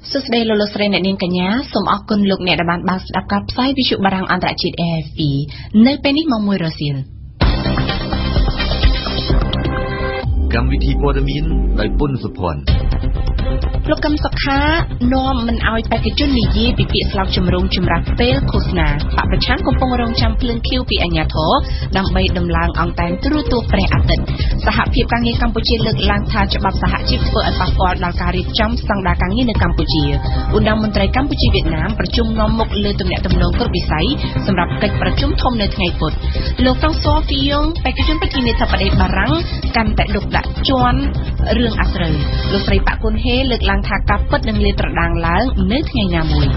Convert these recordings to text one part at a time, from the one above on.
สุดเดลโลสเรนเนนกัญญาสมอกุลลูกเนตบานบาสดับกับไซวิชุบารังอันตรจิต RFI ในเป็นนิมองมวยรัสเซียกรรมวิธีปอดมินโดยปุ้นสุพรโปรแกรมสักค้านอมมันเอาไปกิจจุนนิยีปีสลับจมรงจมรักเตลโฆษณาปะประชันกงปงรงจำเพลิงคิวปีอัญญาโถดังใบดำลางอังแตนตรูตัวแปรอัตต์สหภาพการเงินกัมพูชีเลิกลางทาฉบับสหจิตเปิดปาฟอร์ดดังการิจำสังดาการเงินในกัมพูชีอุดมมนตรีกัมพูชีเวียดนามประชุมนอมมกเลือตำแหน่งตำแหน่งกรบิสัยสำหรับกิจประชุมทมในไงปดโลกต้องโซฟิยงไปกิจจุนไปกินในทัพประเดบารังกันแต่ดุดะจวนเรื่องอัศรโลกใส่ปะคนเฮเลิกลางทากับเปิดดังเลตรดังล้างเนื้อไงงามวย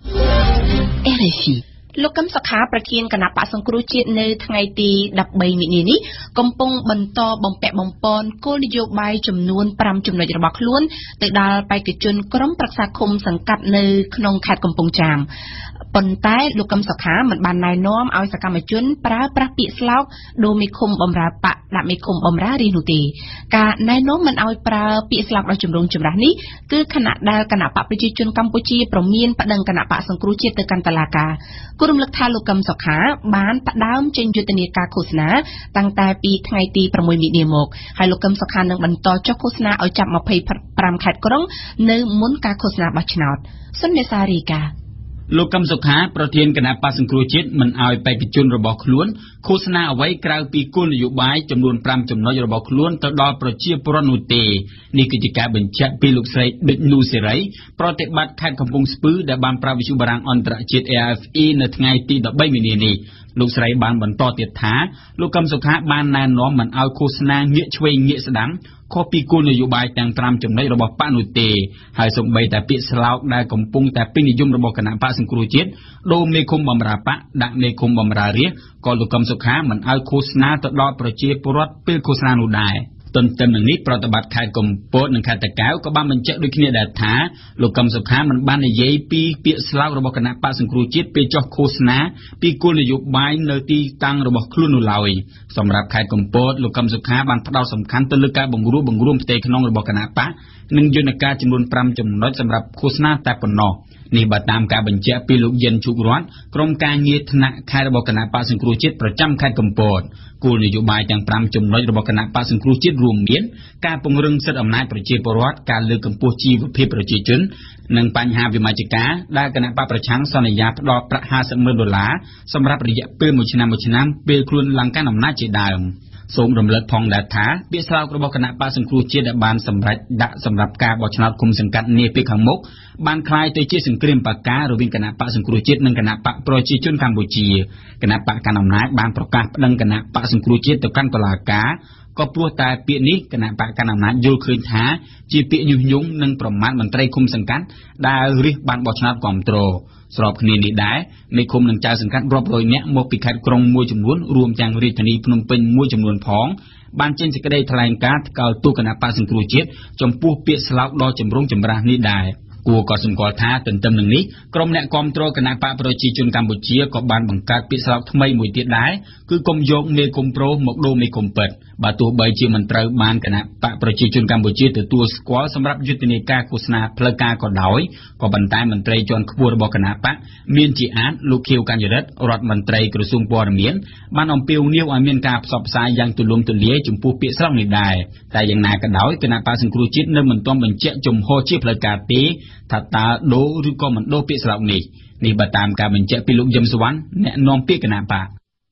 RFI ลูกกำสักขาประเทียนคณะปะสังครุจิตในไงตีดับใบมินีนี้กำปงบรรทอบอมแปะบอมปอนโกนโยบายจำนวนปรำจำนวนระบักล้วนแต่ดาไปกิจจนกรมปรักษาคมสังกัดในขนมขาดกำปงจามปนใต้ลูกกำสักขาเหมือนบานนายน้อมเอาสกรรมจุนปราประปิสลาวโดมีคมบอมราปะดับมีคมบอมรารีนุตีกานายน้อมมันเอาปราปิสลาวเราจุ่มลงจุ่มรานี้คือขณะดาคณะปะประจิจนกัมพูชีประเมียนประดังคณะปะสังครุจิตเตกันตลากากุรุมลักทาลูกกำสักขาบ้านประดามเจนยุตเนียกาโฆษณาตั้งแต่ปีไงตีประมวยมีเนียมกให้ลูกกำสักขาหนึ่งบรรทอเจ้าโฆษณาเอาจับมาเพย์ปรำขัดกร้องในมุนกาโฆษณาบัชนาดส่วนเนสาริกาลูกกำสุขาประเทียนคณะปาสังครูจิตมันเอาไปกิจจุนระบอกล้วนโฆษณาเอาไว้กลางปีกุลนโยบายจำนวนปรำจำนวนระบอกล้วนต่อดอประเชียปรนุเตนี่กิจการบัญชีปีลูกใส่ดึกนูเสไรปฏิบัติขัดคำพงสปื้อได้บานปราวิชุบรังอันตรจิต RFI ในไงตีดอกใบมินีนีลูกใส่บานบรรทอเตียถาลูกกำสุขาบานนานน้อมมันเอาโฆษณาเงี้ยช่วยเงี้ยสดังข้อปีกุลนโยบายแต่งตามจำนวนระบบปานุเตให้ส่งใบแต่ปีสลาวได้กำปงแต่ปีนิยมระบบคณะปาสังครูจิตโดมในคุมบำราปะดักในคุมบำราเรียก็ลูกกำสุขามันเอาโฆษณาตลอดประเชียปรดเป็นโฆษณาหนุได้ตนเต็มหนึ่งนี้ปฏิบัติขายกมโปหนึ่งขาดแต่แก้วก็บ้านมันเจาะด้วยขี้เนี่ยแดดถาลูกกำสุขามันบ้านในเย่ปีเปียสลาวระบบคณะปาสังครูจิตไปจ่อโฆษณาปีกุลนโยบายเนตีตั้งระบบคลุนุลอยสำหรับขายกมโปลูกกำสุขาบ้านพระดาวสำคัญตลึกการบ่งรูปเตะขนองระบบคณะปะหนึ่งยนต์การจำนวนปรำจำนวนสำหรับโฆษณาแต่ปนนอนี่บัดตามการบัญชีปีลูกเย็นชุกร้อนกรมการเงียธนาคารระบบคณะปาสังครูจิตประจำขายกมโปกูนโยบายจังปรำจำนวนระบบคณะปาสังครูจิตรวมเมียนการปงรึงสิทธิอำนาจประเชียปรวัตการเลือกกำปูชีวเพียประเชียจุนหนึ่งปัญหาวิมาจิกาได้คณะปาประชังสัญญาพดอประ$50,000สำหรับระยะเปิดมุชนามเปิดครุนหลังการอำนาจเจดามสมรำเลิกพองดาถาเบี้ยสลาวระบบคณะปาสังครูเจดบานสำหรับการบอชนาคุมสังกัดเนปิขังมกบานคลายตัวเชื่อสังเกตปากการวินคณะปาสังครูเจดหนึ่งคณะปะโปรจิจุนกัมพูชีคณะปะการอำนาจบานประกาศดังคณะปาสังครูเจดตะกันตลากาก็ปลัวตายเปียนี้คณะปะการอำนาจโยคืนท้าจีเปียยุ่งหนึ่งประมาณมันไตรคุมสังกัดได้เรียกบานบอชนาความโตสอบคณีนี้ได้ในคุมหนึ่งใจสังกัดรอบโดยเนี้ยโมปิขัดกรงมวยจำนวนรวมจังริธนีพนมเป็นมวยจำนวนพ้องบานเจนจะกระได้ทลายการเก่าตู้คณะปาสังครูจิตจมปูเปียสลาวดอจำรงจำรานี้ได้กูก็สมกอท้าเต็มหนึ่งนี้กรมเนี่ยกรมโตรคณะปะประชีจุนกัมพูชีก็บานบังการเปียสลาวทำไมมวยติดได้คือกรมโยกเมกรมโปรหมกโดเมกรมเปิดบาตัวใบจีมันเตอร์บานคณะปะประชีจุนกัมพูชีตัวสควอสำหรับยุติเนกาโฆษณาพลกาก็ดอยก็บรรทายมันเตรจวนขบวนบอกคณะปะเมียนจีอาร์ลูกเขียวกันยรัตรัฐมันเตรกระทรวงปอร์เมียนบ้านอมเปียวเนียวอเมียนกาสอบสายยังตุลมตุเลียจุมปูเปียสลาวนี่ได้แต่ยังนายก็ดอยคณะปาสังครูจิตเนิ่มมันต้องบัญเจจุมโฮชีพลกาตีทัตตาโดหรือก็มันโดเปียสลาวนี่บัดตามการบัญเจปีลุกยมสวรรค์แนะนำเปียคณะปะ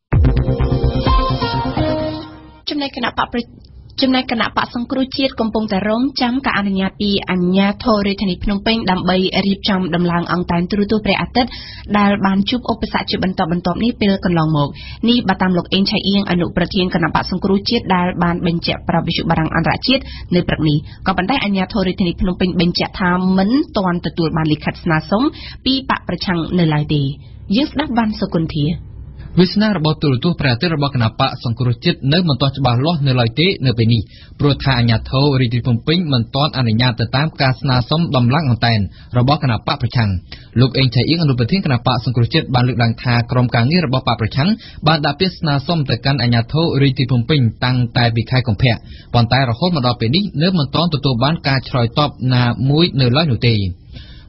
จำในคณะปะสังครุจิตกรมปงแต่ร้องจำกับอนุญาปีอัญญาโทเรธนิพนมเป้งดำใบรีบจำดำลางอังตันตรุตัวเปรอัตต์ดาลบานชุบอุปสรรคจุบรรทบนี่เป็นกันลองหมกนี่บัตามหลกเองชัยเอียงอนุประเทียนคณะปะสังครุจิตดาลบานเบญจปราวิชุบารังอันตรจิตในปรักนี้ก็บันได้อัญญาโทเรธนิพนมเป้งเบญจธรรมเหมือนตอนตะตัวบานลิขัดสนาสมปีปะประชังในลายดียึดดักบันสกุลเทียวิสนาระบบตัวประเทศระบบคณะปะสังครุจิตเนื้อมันตอนฉบับล้อในลอยเตะเนื้อไปนี่โปรทาอัญญาโทริติพงปิ้งมันตอนอนุญาตตามการสนาสมดำลังของแตนระบบคณะปะประชังลูกเองใช้เองอนุปฏิคณะปะสังครุจิตบานลึกดังทากรมการนี้ระบบปะประชังบานดาพิสนาสมแต่การอัญญาโทริติพงปิ้งตั้งแต่ปีไข่ของแพะปอนตายเราโคตรมาดอไปนี่เนื้อมันตอนตัวบ้านการชอยตอบนามุ้ยเนื้อลอยหนูเตย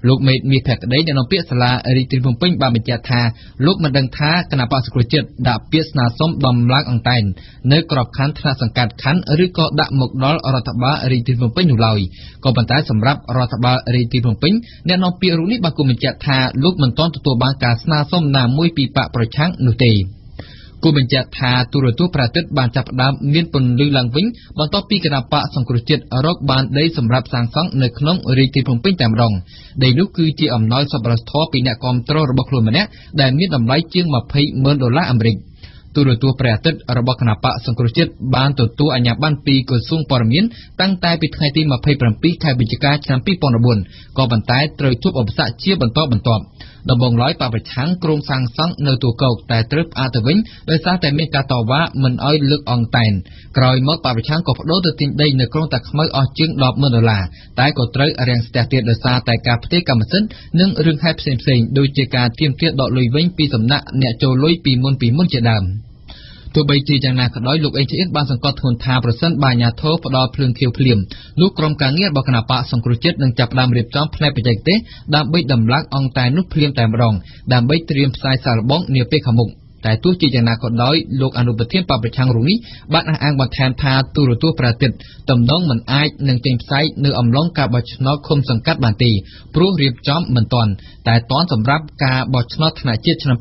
លោកមេតមាសភក្តីអ្នកនាំពាក្យសាលារាជធានីភ្នំពេញបានបញ្ជាក់ថាលោកមិនដឹងថាគណៈបក្សសង្គ្រោះជាតិដាក់ពាក្យស្នើសុំដំឡើងអង្តែននៅក្របខ័ណ្ឌថ្នាក់សង្កាត់ខណ្ឌឬក៏ដាក់មកដល់រដ្ឋបាលរាជធានីភ្នំពេញនោះឡើយក៏ប៉ុន្តែសម្រាប់រដ្ឋបាលរាជធានីភ្នំពេញអ្នកនាំពាក្យរូបនេះបានគូបញ្ជាក់ថាលោកមិនទាន់ទទួលបានការស្នើសុំណាមួយពីបកប្រឆាំងនោះទេគូបញ្ជាក់ថាទូរទស្សន៍ប្រតិទិនបានចាប់ផ្ដើមមានពន្លឺឡើងវិញបន្ទាប់ពីគណៈបកសង្គ្រោះជាតិរកបានដីសម្រាប់សាងសង់នៅក្នុងរាជធានីភ្នំពេញតែម្ដងដីនោះគឺជាអំណោយសប្បុរសធម៌ពីអ្នកគាំទ្ររបស់ខ្លួនម្នាក់ដែលមានតម្លៃជាង$20,000អាមេរិកទូរទស្សន៍ព្រះអាទិត្យរបស់គណៈបកសង្គ្រោះជាតិបានទទួលអាជ្ញាប័ណ្ណពីក្រសួងព័ត៌មានតាំងតែពីថ្ងៃទី27ខែវិច្ឆិកាឆ្នាំ2014ក៏ប៉ុន្តែត្រូវជួបឧបសគ្គជាបន្តបន្ទាប់ដំបងឡើយបពប្រឆាំងក្រុងសាងសង់នៅទូកោកតែត្រូវផ្អាកទៅវិញដោយសារតែមានការតវ៉ាមិនឲ្យលើកអង្តែនក្រោយមកបពប្រឆាំងក៏បដូរទៅទិញដីនៅក្រុងតាខ្មៅអស់ជាង$10,000តែក៏ត្រូវរាំងស្ទះទៀតដោយសារតែការផ្ទេរកម្មសិទ្ធិនិងរឿងហេតុផ្សេងៗដូចជាការទាមទារដកលុយវិញពីសំណាក់អ្នកចូលលុយពីមុនជាដើមទោះបីជាយ៉ាងណាក៏ដោយលោកអេងឆ្អៀនបានសង្កត់ធ្ងន់ថាប្រសិនបើអាជ្ញាធរផ្ដល់ភ្លើងខៀវភ្លាមនោះក្រុមការងាររបស់គណៈបកសង្គ្រោះជាតិនឹងចាប់ផ្ដើមរៀបចំផ្នែកបច្ចេកទេសដើម្បីដំឡើងអង្គតែនោះភ្លាមតែម្ដងដើម្បីត្រៀមផ្សាយសារល្បងនាពេលខាងមុខតែទោះជាយ៉ាងណាក៏ដោយលោកអនុប្រធានបពប្រឆាំងរូបនេះបានអះអាងបន្ថែមថាទូរទស្សន៍ប្រតិទិនតំណងមិនអាចនឹងចេញផ្សាយនៅអំឡុងការបោះឆ្នោតឃុំសង្កាត់បានទេព្រោះរៀបចំមិនទាន់តែទាន់សម្រាប់ការបោះឆ្នោតថ្នាក់ជាតិឆ្នាំ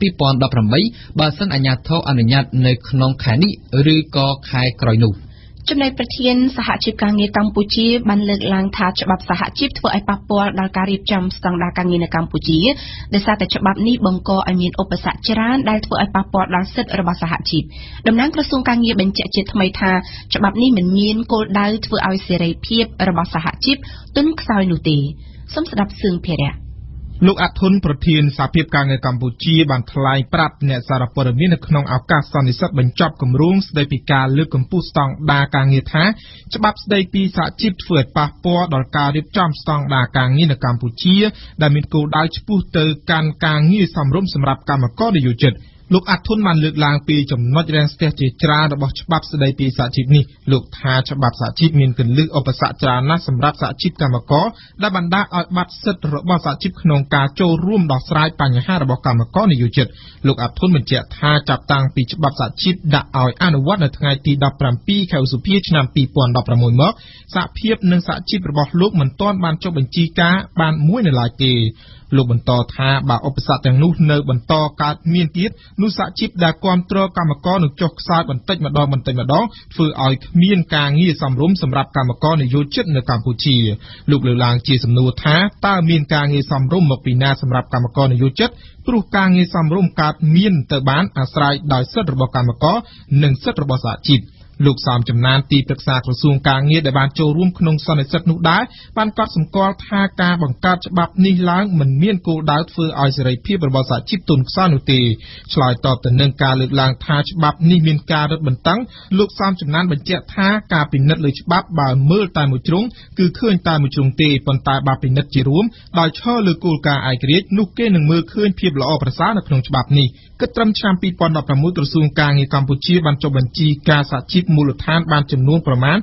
2018បើសិនអាជ្ញាធរអនុញ្ញាតនៅក្នុងខែនេះឬក៏ខែក្រោយនោះចំណែកប្រធានសហជីពការងារកម្ពុជាបានលើកឡើងថាច្បាប់សហជីពធ្វើឲ្យប៉ះពាល់ដល់ការរៀបចំស្តង់ដារការងារនៅកម្ពុជាដោយសារតែច្បាប់នេះបង្កឲ្យមានឧបសគ្គច្រើនដែលធ្វើឲ្យប៉ះពាល់ដល់សិទ្ធិរបស់សហជីពតំណាងក្រសួងការងារបញ្ជាក់ជាថ្មីថាច្បាប់នេះមិនមានគោលដៅធ្វើឲ្យសេរីភាពរបស់សហជីពទន់ខ្សោយនោះទេសូមស្ដាប់សឿងភារៈលោកអធុនប្រធានសហភាពការងារកម្ពុជាបានថ្លែងប្រាប់អ្នកសារព័ត៌មាននៅក្នុងឱកាសសន្និសីទបញ្ចប់គម្រោងស្ដីពីការលើកកម្ពស់ស្តង់ដារការងារថាច្បាប់ស្ដីពីសហជីពធ្វើឲ្យប៉ះពាល់ដល់ការរៀបចំស្តង់ដារការងារនៅកម្ពុជាដែលមានគោលដៅឆ្ពោះទៅកាន់ការងារសមរម្យសម្រាប់កម្មករនិយោជិតលោកអធុនបានលើកឡើងពីចំណុចរាំងស្ទះជាច្រើនរបស់ច្បាប់ស្ដីពីសហជីពនេះលោកថាច្បាប់សហជីពមានគន្លឹះឧបសគ្គច្រើនណាស់សម្រាប់សហជីពកម្មករដែលបណ្ដាលឲ្យបាត់សិទ្ធិរបស់សហជីពក្នុងការចូលរួមដោះស្រាយបញ្ហារបស់កម្មករនិយោជិតលោកអធុនបញ្ជាក់ថាចាប់តាំងពីច្បាប់សហជីពដាក់ឲ្យអនុវត្តនៅថ្ងៃទី17ខែឧសភាឆ្នាំ2016មកសហភាពនិងសហជីពរបស់លោកមិនទាន់បានចុះបញ្ជីការបានមួយនៅឡើយទេលោកបន្តថាបើឧបសគ្គទាំងនោះនៅបន្តកើតមានទៀតនោះសហជីពដែលគ្រប់គ្រងកម្មករនឹងចុះខ្សោយបន្តិចម្ដងធ្វើឲ្យគ្មានការងារសមរម្យសម្រាប់កម្មករនិយោជិតនៅកម្ពុជាលោកលើកឡើងជាសំណួរថាតើមានការងារសមរម្យមកពីណាសម្រាប់កម្មករនិយោជិតព្រោះការងារសមរម្យកើតមានទៅបានអាស្រ័យដោយសិទ្ធិរបស់កម្មករនិងសិទ្ធិរបស់សហជីពលោកសំចំណានទីប្រឹក្សាក្រសួងការងារដែលបានចូលរួមក្នុងសន្និសីទនោះដែរបានកត់សម្គាល់ថាការបង្កើតច្បាប់នេះឡើងមិនមានគោលដៅធ្វើឲ្យសេរីភាពរបស់សហជីពទន់ខ្សោយនោះទេឆ្លើយតបទៅនឹងការលើកឡើងថាច្បាប់នេះមានការរឹតបន្តឹងលោកសំចំណានបញ្ជាក់ថាការពិនិត្យលើច្បាប់បើមើលតែមួយជ្រុងគឺឃើញតែមួយជ្រុងទេប៉ុន្តែបើពិនិត្យជារួមដោយឈរលើគោលការណ៍ឯករាជ្យនោះគេនឹងមើលឃើញភាពល្អប្រសើរនៅក្នុងច្បាប់នេះគិតត្រឹមឆ្នាំ2016ក្រសួងការងារកម្ពុជាបានចុះបញ្ជីការសហជីពមូលដ្ឋានបានចំនួនប្រមាណ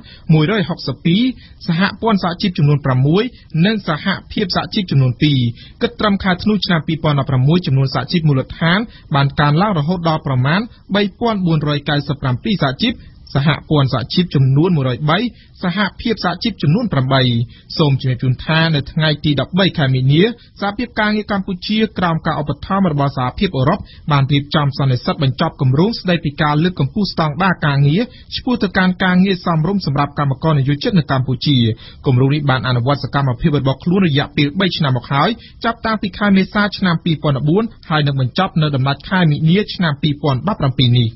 162សហព័ន្ធសហជីពចំនួន6និងសហភាពសហជីពចំនួន2គិតត្រឹមខែធ្នូឆ្នាំ2016ចំនួនសហជីពមូលដ្ឋានបានកើនឡើងរហូតដល់ប្រមាណ3497សហជីពសហព័ន្ធសហជីពចំនួន103សហភាពសហជីពចំនួន8សូមជំរាបជូនថានៅថ្ងៃទី13ខែមីនាសហភាពការងារកម្ពុជាក្រោមការឧបត្ថម្ភរបស់សហភាពអឺរ៉ុបបានរៀបចំសន្និសីទបញ្ចប់គម្រោងស្ដីពីការលើកកម្ពស់ស្តង់ដារការងារឆ្ពោះទៅកាន់ការងារសមរម្យសម្រាប់កម្មករនិយោជិតនៅកម្ពុជាគម្រោងនេះបានអនុវត្តសកម្មភាពរបស់ខ្លួនរយៈពេល3ឆ្នាំមកហើយចាប់តាំងពីខែមេសាឆ្នាំ2014ហើយនឹងបញ្ចប់នៅដំណាច់ខែមីនាឆ្នាំ2017នេះ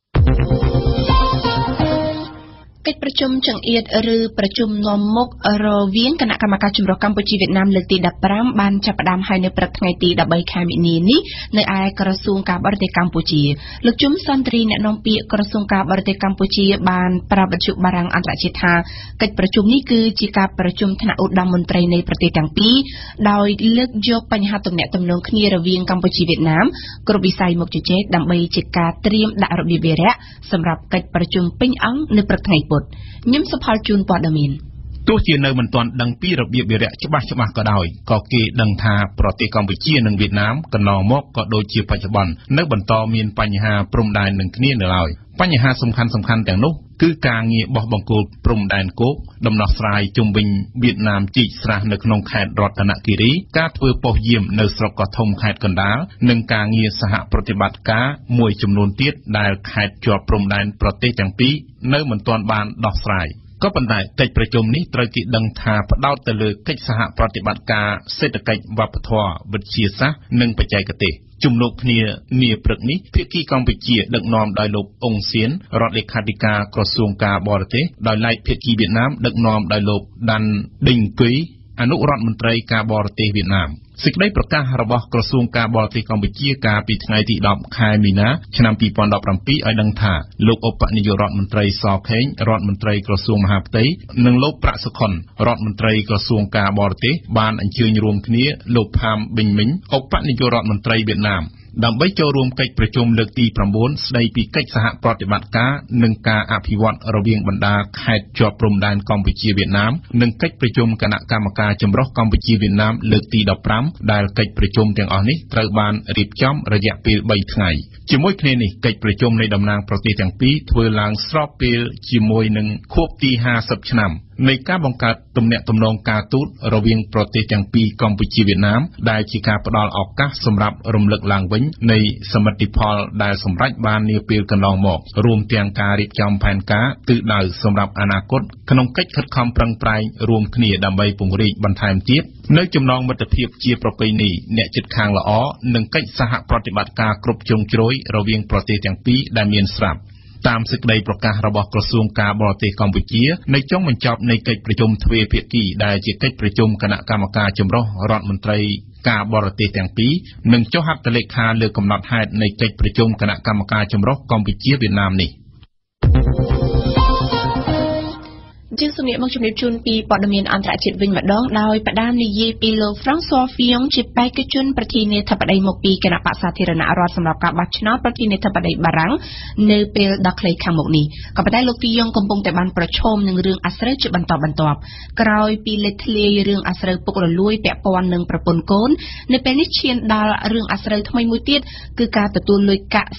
កិច្ចប្រជុំចង្អៀតឬប្រជុំនាំមុខរវាងគណៈកម្មការចម្រុះកម្ពុជាវៀតណាមលើកទី15បានចាប់ផ្ដើមហើយនៅព្រឹកថ្ងៃទី13ខែមីនានេះនៅឯក្រសួងការបរទេសកម្ពុជាលោកជុំសន្ទ្រីអ្នកនាំពាក្យក្រសួងការបរទេសកម្ពុជាបានប្រាប់វិទ្យុបារាំងអន្តរជាតិថាកិច្ចប្រជុំនេះគឺជាការប្រជុំថ្នាក់ឧត្តមមន្ត្រីនៃប្រទេសទាំងពីរដោយលើកយកបញ្ហាទំនាក់ទំនងគ្នារវាងកម្ពុជាវៀតណាមគ្រប់វិស័យមុខជជែកដើម្បីជាការត្រៀមដាក់របៀបវារៈសម្រាប់កិច្ចប្រជុំពេញអង្គនៅព្រឹកថ្ងៃខ្ញុំសុផលជូនព័ត៌មានទោះជានៅមិនទាន់ដឹងពីរបៀបវារៈច្បាស់ក៏ដោយក៏គេដឹងថាប្រទេសកម្ពុជានិងវៀតណាមកន្លងមកក៏ដូចជាបច្ចុប្បន្ននៅបន្តមានបញ្ហាព្រំដែននឹងគ្នានៅឡើយបញ្ហាសំខាន់ទាំងនោះគឺការងារបោះបង្គោលព្រំដែនគោកដំណោះស្រាយជុំវិញវៀតណាមជីកស្រះនៅក្នុងខេត្តរតនគិរីការធ្វើប៉ុស្តិ៍យាមនៅស្រុកកោះធំខេត្តកណ្ដាលនិងការងារសហប្រតិបត្តិការមួយចំនួនទៀតដែលខេត្តជាប់ព្រំដែនប្រទេសទាំងពីរនៅមិនទាន់បានដោះស្រាយក៏ប៉ុន្តែកិច្ចប្រជុំនេះត្រូវគេដឹងថាផ្ដោតទៅលើកិច្ចសហប្រតិបត្តិការសេដ្ឋកិច្ចវប្បធម៌វិទ្យាសាស្ត្រនិងបច្ចេកទេសជំនួបគ្នានាព្រឹកនេះភាគីកម្ពុជាដឹកនាំដោយលោកអ៊ុងសៀនរដ្ឋលេខាធិការក្រសួងការបរទេសដោយឡែកភាគីវៀតណាមដឹកនាំដោយលោកដាន់ដេញគុយអនុរដ្ឋមន្ត្រីការបរទេសវៀតណាមសេចក្តីប្រកាសរបស់ក្រសួងការបរទេសកម្ពុជាកាលពីថ្ងៃទី10ខែមីនាឆ្នាំ2017ឲ្យដឹងថាលោកឧបនាយករដ្ឋមន្ត្រីសខេងរដ្ឋមន្ត្រីក្រសួងមហាផ្ទៃនិងលោកប្រាក់សុខុនរដ្ឋមន្ត្រីក្រសួងការបរទេសបានអញ្ជើញរួមគ្នាលោកផាមប៊ិញមិញឧបនាយករដ្ឋមន្ត្រីវៀតណាមដើម្បីចូលរួមកិច្ចប្រជុំលើកទី9ស្តីពីកិច្ចសហប្រតិបត្តិការនិងការអភិវឌ្ឍរវាងបណ្ដាខេត្តជាប់ព្រំដែនកម្ពុជាវៀតណាមនិងកិច្ចប្រជុំគណៈកម្មការចម្រុះកម្ពុជាវៀតណាមលើកទី15ដែលកិច្ចប្រជុំទាំងអស់នេះត្រូវបានរៀបចំរយៈពេល3ថ្ងៃជាមួយគ្នានេះកិច្ចប្រជុំនៃតំណាងប្រទេសទាំងពីរធ្វើឡើងស្របពេលជាមួយនឹងខួបទី50ឆ្នាំនៃការបង្កើតទំនាក់ទំនងការទូតរវាងប្រទេសទាំងពីរកម្ពុជាវៀតណាមដែលជាការផ្ដល់ឱកាសសម្រាប់រំលឹកឡើងវិញនៃសមិទ្ធផលដែលសម្រេចបាននាពេលកន្លងមករួមទាំងការរៀបចំផែនការទិសដៅសម្រាប់អនាគតក្នុងកិច្ចខិតខំប្រឹងប្រែងរួមគ្នាដើម្បីពង្រីកបន្ថែមទៀតនៅចំណងមិត្តភាពជាប្រពៃណីអ្នកជិតខាងល្អនិងកិច្ចសហប្រតិបត្តិការគ្រប់ជ្រុងជ្រោយរវាងប្រទេសទាំងពីរដែលមានស្រាប់តាមសេចក្តីប្រកាសរបស់ក្រសួងការបរទេសកម្ពុជានៅចុងបញ្ចប់នៃកិច្ចប្រជុំទ្វេភាគីដែលជាកិច្ចប្រជុំគណៈកម្មការចម្រុះរដ្ឋមន្ត្រីការបរទេសទាំងពីរនឹងចុះហត្ថលេខាលើកំណត់ហេតុនៃកិច្ចប្រជុំគណៈកម្មការចម្រុះកម្ពុជាវៀតណាមនេះជាសម្រាប់មកជំរាបជូនពីព័ត៌មានអន្តរជាតិវិញម្ដងដោយផ្ដាំនិយាយពីលោក François Fillon ជាបេក្ខជនប្រធានាធិបតីមកពីគណៈបក្សសាធារណរដ្ឋសម្រាប់ការបោះឆ្នោតប្រធានាធិបតីបារាំងនៅពេលដ៏ខ្លីខាងមុខនេះក៏ប៉ុន្តែលោក Fillon កំពុងតែបានប្រឈមនឹងរឿងអាស្រូវជាបន្តបន្ទាប់ក្រោយពីលេចធ្លាយរឿងអាស្រូវពុករលួយពាក់ព័ន្ធនឹងប្រពន្ធកូននៅពេលនេះឈានដល់រឿងអាស្រូវថ្មីមួយទៀតគឺការទទួលលុយកាក់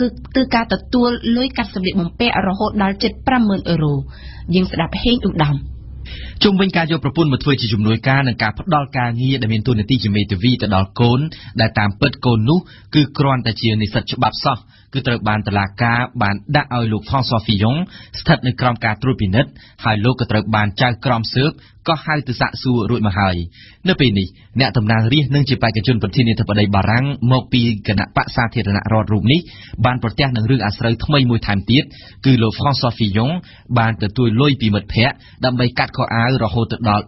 សម្លៀកបំពាក់រហូតដល់ជិត 50,000 អឺរ៉ូយើងស្ដាប់ហេងឧត្តមជុំវិញការយកប្រពន្ធមកធ្វើជាជំនួយការនិងការផ្ដល់ការងារដែលមានទូនាទីជាមេធាវីទៅដល់កូនដែលតាមពិតកូននោះគឺគ្រាន់តែជានិស្សិតច្បាប់សោះគឺត្រូវបានតុលាការបានដាក់ឲ្យលោក François Fillon ស្ថិតនៅក្រោមការត្រួតពិនិត្យហើយលោកក៏ត្រូវបានចៅក្រមស៊ើបក៏ហៅទៅសាកសួររួចមកហើយនៅពេលនេះអ្នកតំណាងរាស្ត្រនិងជាបេក្ខជនប្រធានាធិបតីបារាំងមកពីគណៈបក្សសាធារណរដ្ឋរូបនេះបានប្រទះនឹងរឿងអាស្រូវថ្មីមួយថែមទៀតគឺលោក François Fillon បានទទួលលុយពីមិត្តភ័ក្តិដើម្បីកាត់ខោអាវរហូតទៅដល់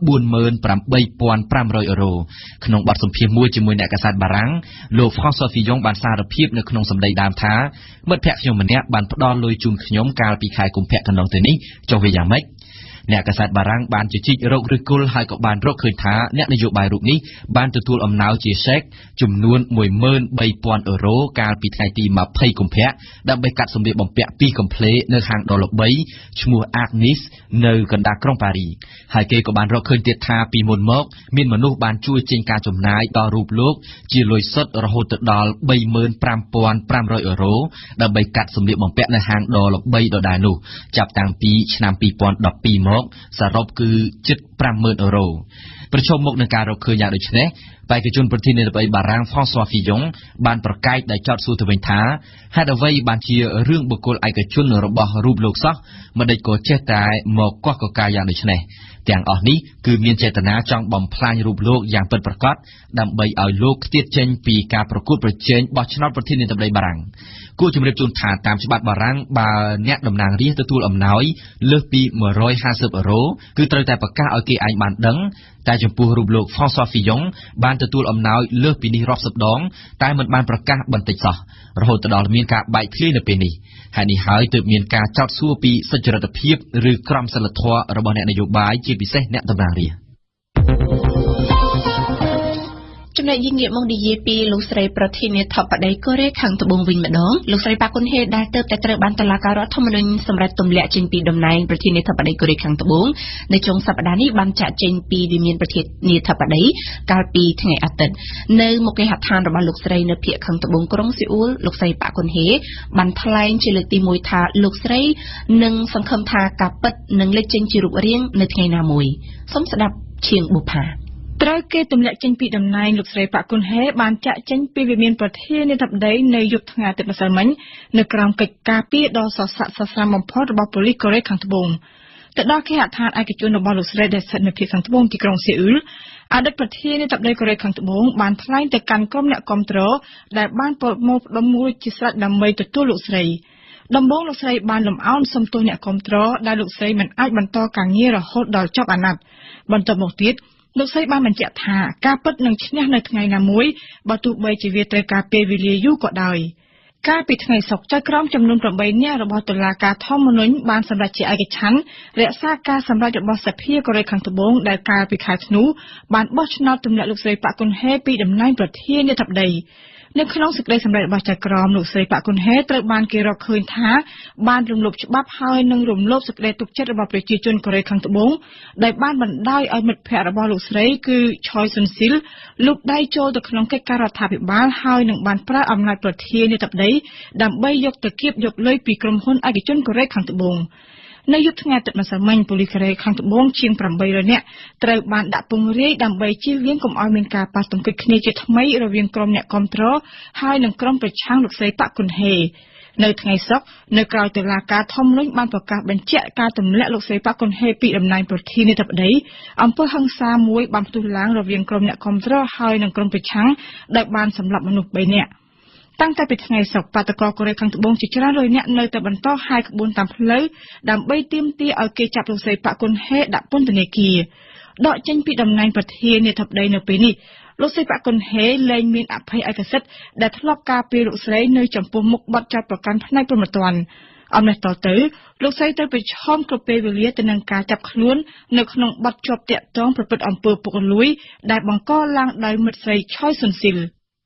48,500 អឺរ៉ូក្នុងបទសម្ភាសន៍មួយជាមួយអ្នកកាសែតបារាំងលោក François Fillon បានសារភាពនៅក្នុងសម្ដីដើមថាមិត្តភ័ក្តិខ្ញុំម្នាក់បានផ្ដល់លុយជូនខ្ញុំកាលពីខែកុម្ភៈកន្លងទៅនេះចុះវាយ៉ាងម៉េចអ្នកកាសែតបារាំងបានជជែករកឬគល់ហើយក៏បានរកឃើញថាអ្នកនយោបាយរូបនេះបានទទួលអំណោយជាសេកចំនួន 13,000 អឺរ៉ូកាលពីថ្ងៃទី20កុម្ភៈដើម្បីកាត់សម្លៀកបំពាក់ពីកំភ្លេនៅហាងដ៏ល្បីឈ្មោះ Agnes នៅកណ្ដាលក្រុងប៉ារីហើយគេក៏បានរកឃើញទៀតថាពីមុនមកមានមនុស្សបានជួយចេញការចំណាយដល់រូបលោកជាលុយសុទ្ធរហូតដល់ 35,500 អឺរ៉ូដើម្បីកាត់សម្លៀកបំពាក់នៅហាងដ៏ល្បីដដែលនោះចាប់តាំងពីឆ្នាំ2012មកសរុបគឺជិត 50,000 អឺរ៉ូប្រឈមមុខនឹងការរកឃើញយ៉ាងដូចនេះបេក្ខជនប្រធានាធិបតីបារាំង François Fillon បានប្រកែកដែលចោទសួរទៅវិញថាហេតុអ្វីបានជារឿងបុគ្គលឯកជនរបស់រូបលោកសោះមិនដេចក៏ចេះតែមកកោះកកាយ៉ាងដូចនេះទាំងអស់នេះគឺមានចេតនាចង់បំផ្លាញរូបលោកយ៉ាងពិតប្រាកដដើម្បីឲ្យលោកខ្ទាតចេញពីការប្រកួតប្រជែងបោះឆ្នោតប្រធានាធិបតីបារាំងគួរជម្រាបជូនថាតាមច្បាប់បារាំងបើអ្នកតំណាងរាស្ត្រទទួលអំណោយលើសពី150 អឺរ៉ូគឺត្រូវតែប្រកាសឲ្យគេឯងបានដឹងតែចំពោះរូបលោក François Fillon បានទទួលអំណោយលើសពីនេះរាប់សិបដងតែមិនបានប្រកាសបន្តិចសោះរហូតដល់មានការបែកធ្លាយនៅពេលនេះហើយនេះហើយទើបមានការចោទសួរពីសុចរិតភាពឬក្រមសីលធម៌របស់អ្នកនយោបាយជាពិសេសអ្នកតំណាងរាស្ត្រចំណែកយើងងាកមកនិយាយពីលោកស្រីប្រធានាធិបតីកូរ៉េខាងត្បូងវិញម្ដងលោកស្រីប៉ាក់គុនហេដែលទើបតែត្រូវបានតុលាការរដ្ឋធម្មនុញ្ញសម្រេចទម្លាក់ចេញពីតំណែងប្រធានាធិបតីកូរ៉េខាងត្បូងនៅចុងសប្តាហ៍នេះបានចាក់ចេញពីវិមានប្រធានាធិបតីកាលពីថ្ងៃអាទិត្យនៅមុខគេហដ្ឋានរបស់លោកស្រីនៅភូមិខាងត្បូងក្រុងសេអ៊ូលលោកស្រីប៉ាក់គុនហេបានថ្លែងជាលើកទី1ថាលោកស្រីនឹងសង្ឃឹមថាការពិតនឹងលេចចេញជារូបរាងនៅថ្ងៃណាមួយសូមស្ដាប់ឈៀងបុផាត្រូវគេទម្លាក់ចេញពីតំណែងលោកស្រីប៉ាក់គុនហេបានចាក់ចេញពីវិមានប្រធានាធិបតីនៅយប់ថ្ងៃអាទិត្យម្សិលមិញនៅក្រោមកិច្ចការពីដ៏សស្រាក់សស្រាំបំផុតរបស់ប៉ូលីសកូរ៉េខាងត្បូងទៅដល់គេហដ្ឋានឯកជនរបស់លោកស្រីដែលស្ថិតនៅភូមិខាងត្បូងទីក្រុងសេអ៊ូលអតីតប្រធានាធិបតីកូរ៉េខាងត្បូងបានថ្លែងទៅកាន់ក្រុមអ្នកគាំទ្រដែលបានប្រមូលផ្ដុំរួចជាស្រេចដើម្បីទទួលលោកស្រីដំបូងលោកស្រីបានលំអោនសុំទោសអ្នកគាំទ្រដែលលោកស្រីមិនអាចបន្តការងាររហូតដល់ចប់អាណត្តិបន្ទាប់មកទៀតលោកស្រីបានបញ្ជាក់ថាការពិតនឹងឈ្នះនៅថ្ងៃណាមួយបើទោះបីជាវាត្រូវការពេលវេលាយូរក៏ដោយកាលពីថ្ងៃសុក្រចៅក្រមចំនួន8នាក់របស់តុលាការធម្មនុញ្ញបានសម្រេចជាឯកច្ឆន្ទរក្សាការសម្រេចរបស់សភាកូរ៉េខាងត្បូងដែលកាលពីខែធ្នូបានបោះឆ្នោតទម្លាក់លោកស្រីប៉ាក់គុនហេពីតំណែងប្រធានាធិបតីនៅក្នុងសេចក្តីសម្រេចរបស់ចៅក្រមលោកស្រីប៉ាក់គុនហេត្រូវបានគេរកឃើញថាបានរំលោភច្បាប់ហើយនឹងរំលោភសេចក្តីទុកចិត្តរបស់ប្រជាជនកូរ៉េខាងត្បូងដែលបានបណ្ដោយឲ្យមិត្តភ័ក្តិរបស់លោកស្រីគឺឆយស៊ុនស៊ីលលូកដៃចូលទៅក្នុងកិច្ចការរដ្ឋាភិបាលហើយនឹងបានប្រើអំណាចប្រធានាធិបតីដើម្បីយកទៅគៀបយកលុយពីក្រុមហ៊ុនឯកជនកូរ៉េខាងត្បូងនៅយប់ថ្ងៃអាទិត្យម្សិលមិញប៉ូលីសកូរ៉េខាងត្បូងជាង800នាក់ត្រូវបានដាក់ពង្រាយដើម្បីជៀសវាងកុំឲ្យមានការប៉ះទង្គិចគ្នាជាថ្មីរវាងក្រុមអ្នកគាំទ្រហើយនិងក្រុមប្រឆាំងលោកស្រីប៉ាក់គុនហេនៅថ្ងៃសុក្រនៅក្រៅតុលាការធម្មនុញ្ញបានប្រកាសបញ្ជាក់ការទម្លាក់លោកស្រីប៉ាក់គុនហេពីតំណែងប្រធានាធិបតីអំពើហិង្សាមួយបានផ្ទុះឡើងរវាងក្រុមអ្នកគាំទ្រហើយនិងក្រុមប្រឆាំងដែលបានសម្លាប់មនុស្ស3នាក់តាំងតែពីថ្ងៃសុក្របាតកោកូរ៉េខាងត្បូងជាច្រើនរយនាក់នៅតែបន្តហាយក្បួនតាមផ្លូវដើម្បីទាមទារឲ្យគេចាប់លោកស្រីប៉ាក់គុនហេដាក់ពន្ធនាគារដកចេញពីតំណែងប្រធានាធិបតីនៅពេលនេះលោកស្រីប៉ាក់គុនហេលែងមានអភ័យឯកសិទ្ធិដែលធ្លាប់ការពារលោកស្រីនៅចំពោះមុខបទចោទប្រកាន់ផ្នែកព្រហ្មទណ្ឌអំណេះតទៅលោកស្រីត្រូវប្រឈមគ្រប់ពេលវេលាទៅនឹងការចាប់ខ្លួននៅក្នុងបទជាប់ទាក់ទងប្រព្រឹត្តអំពើពុករលួយដែលបង្កឡើងដោយមិត្តស្រីឆយស៊ុនស៊ីល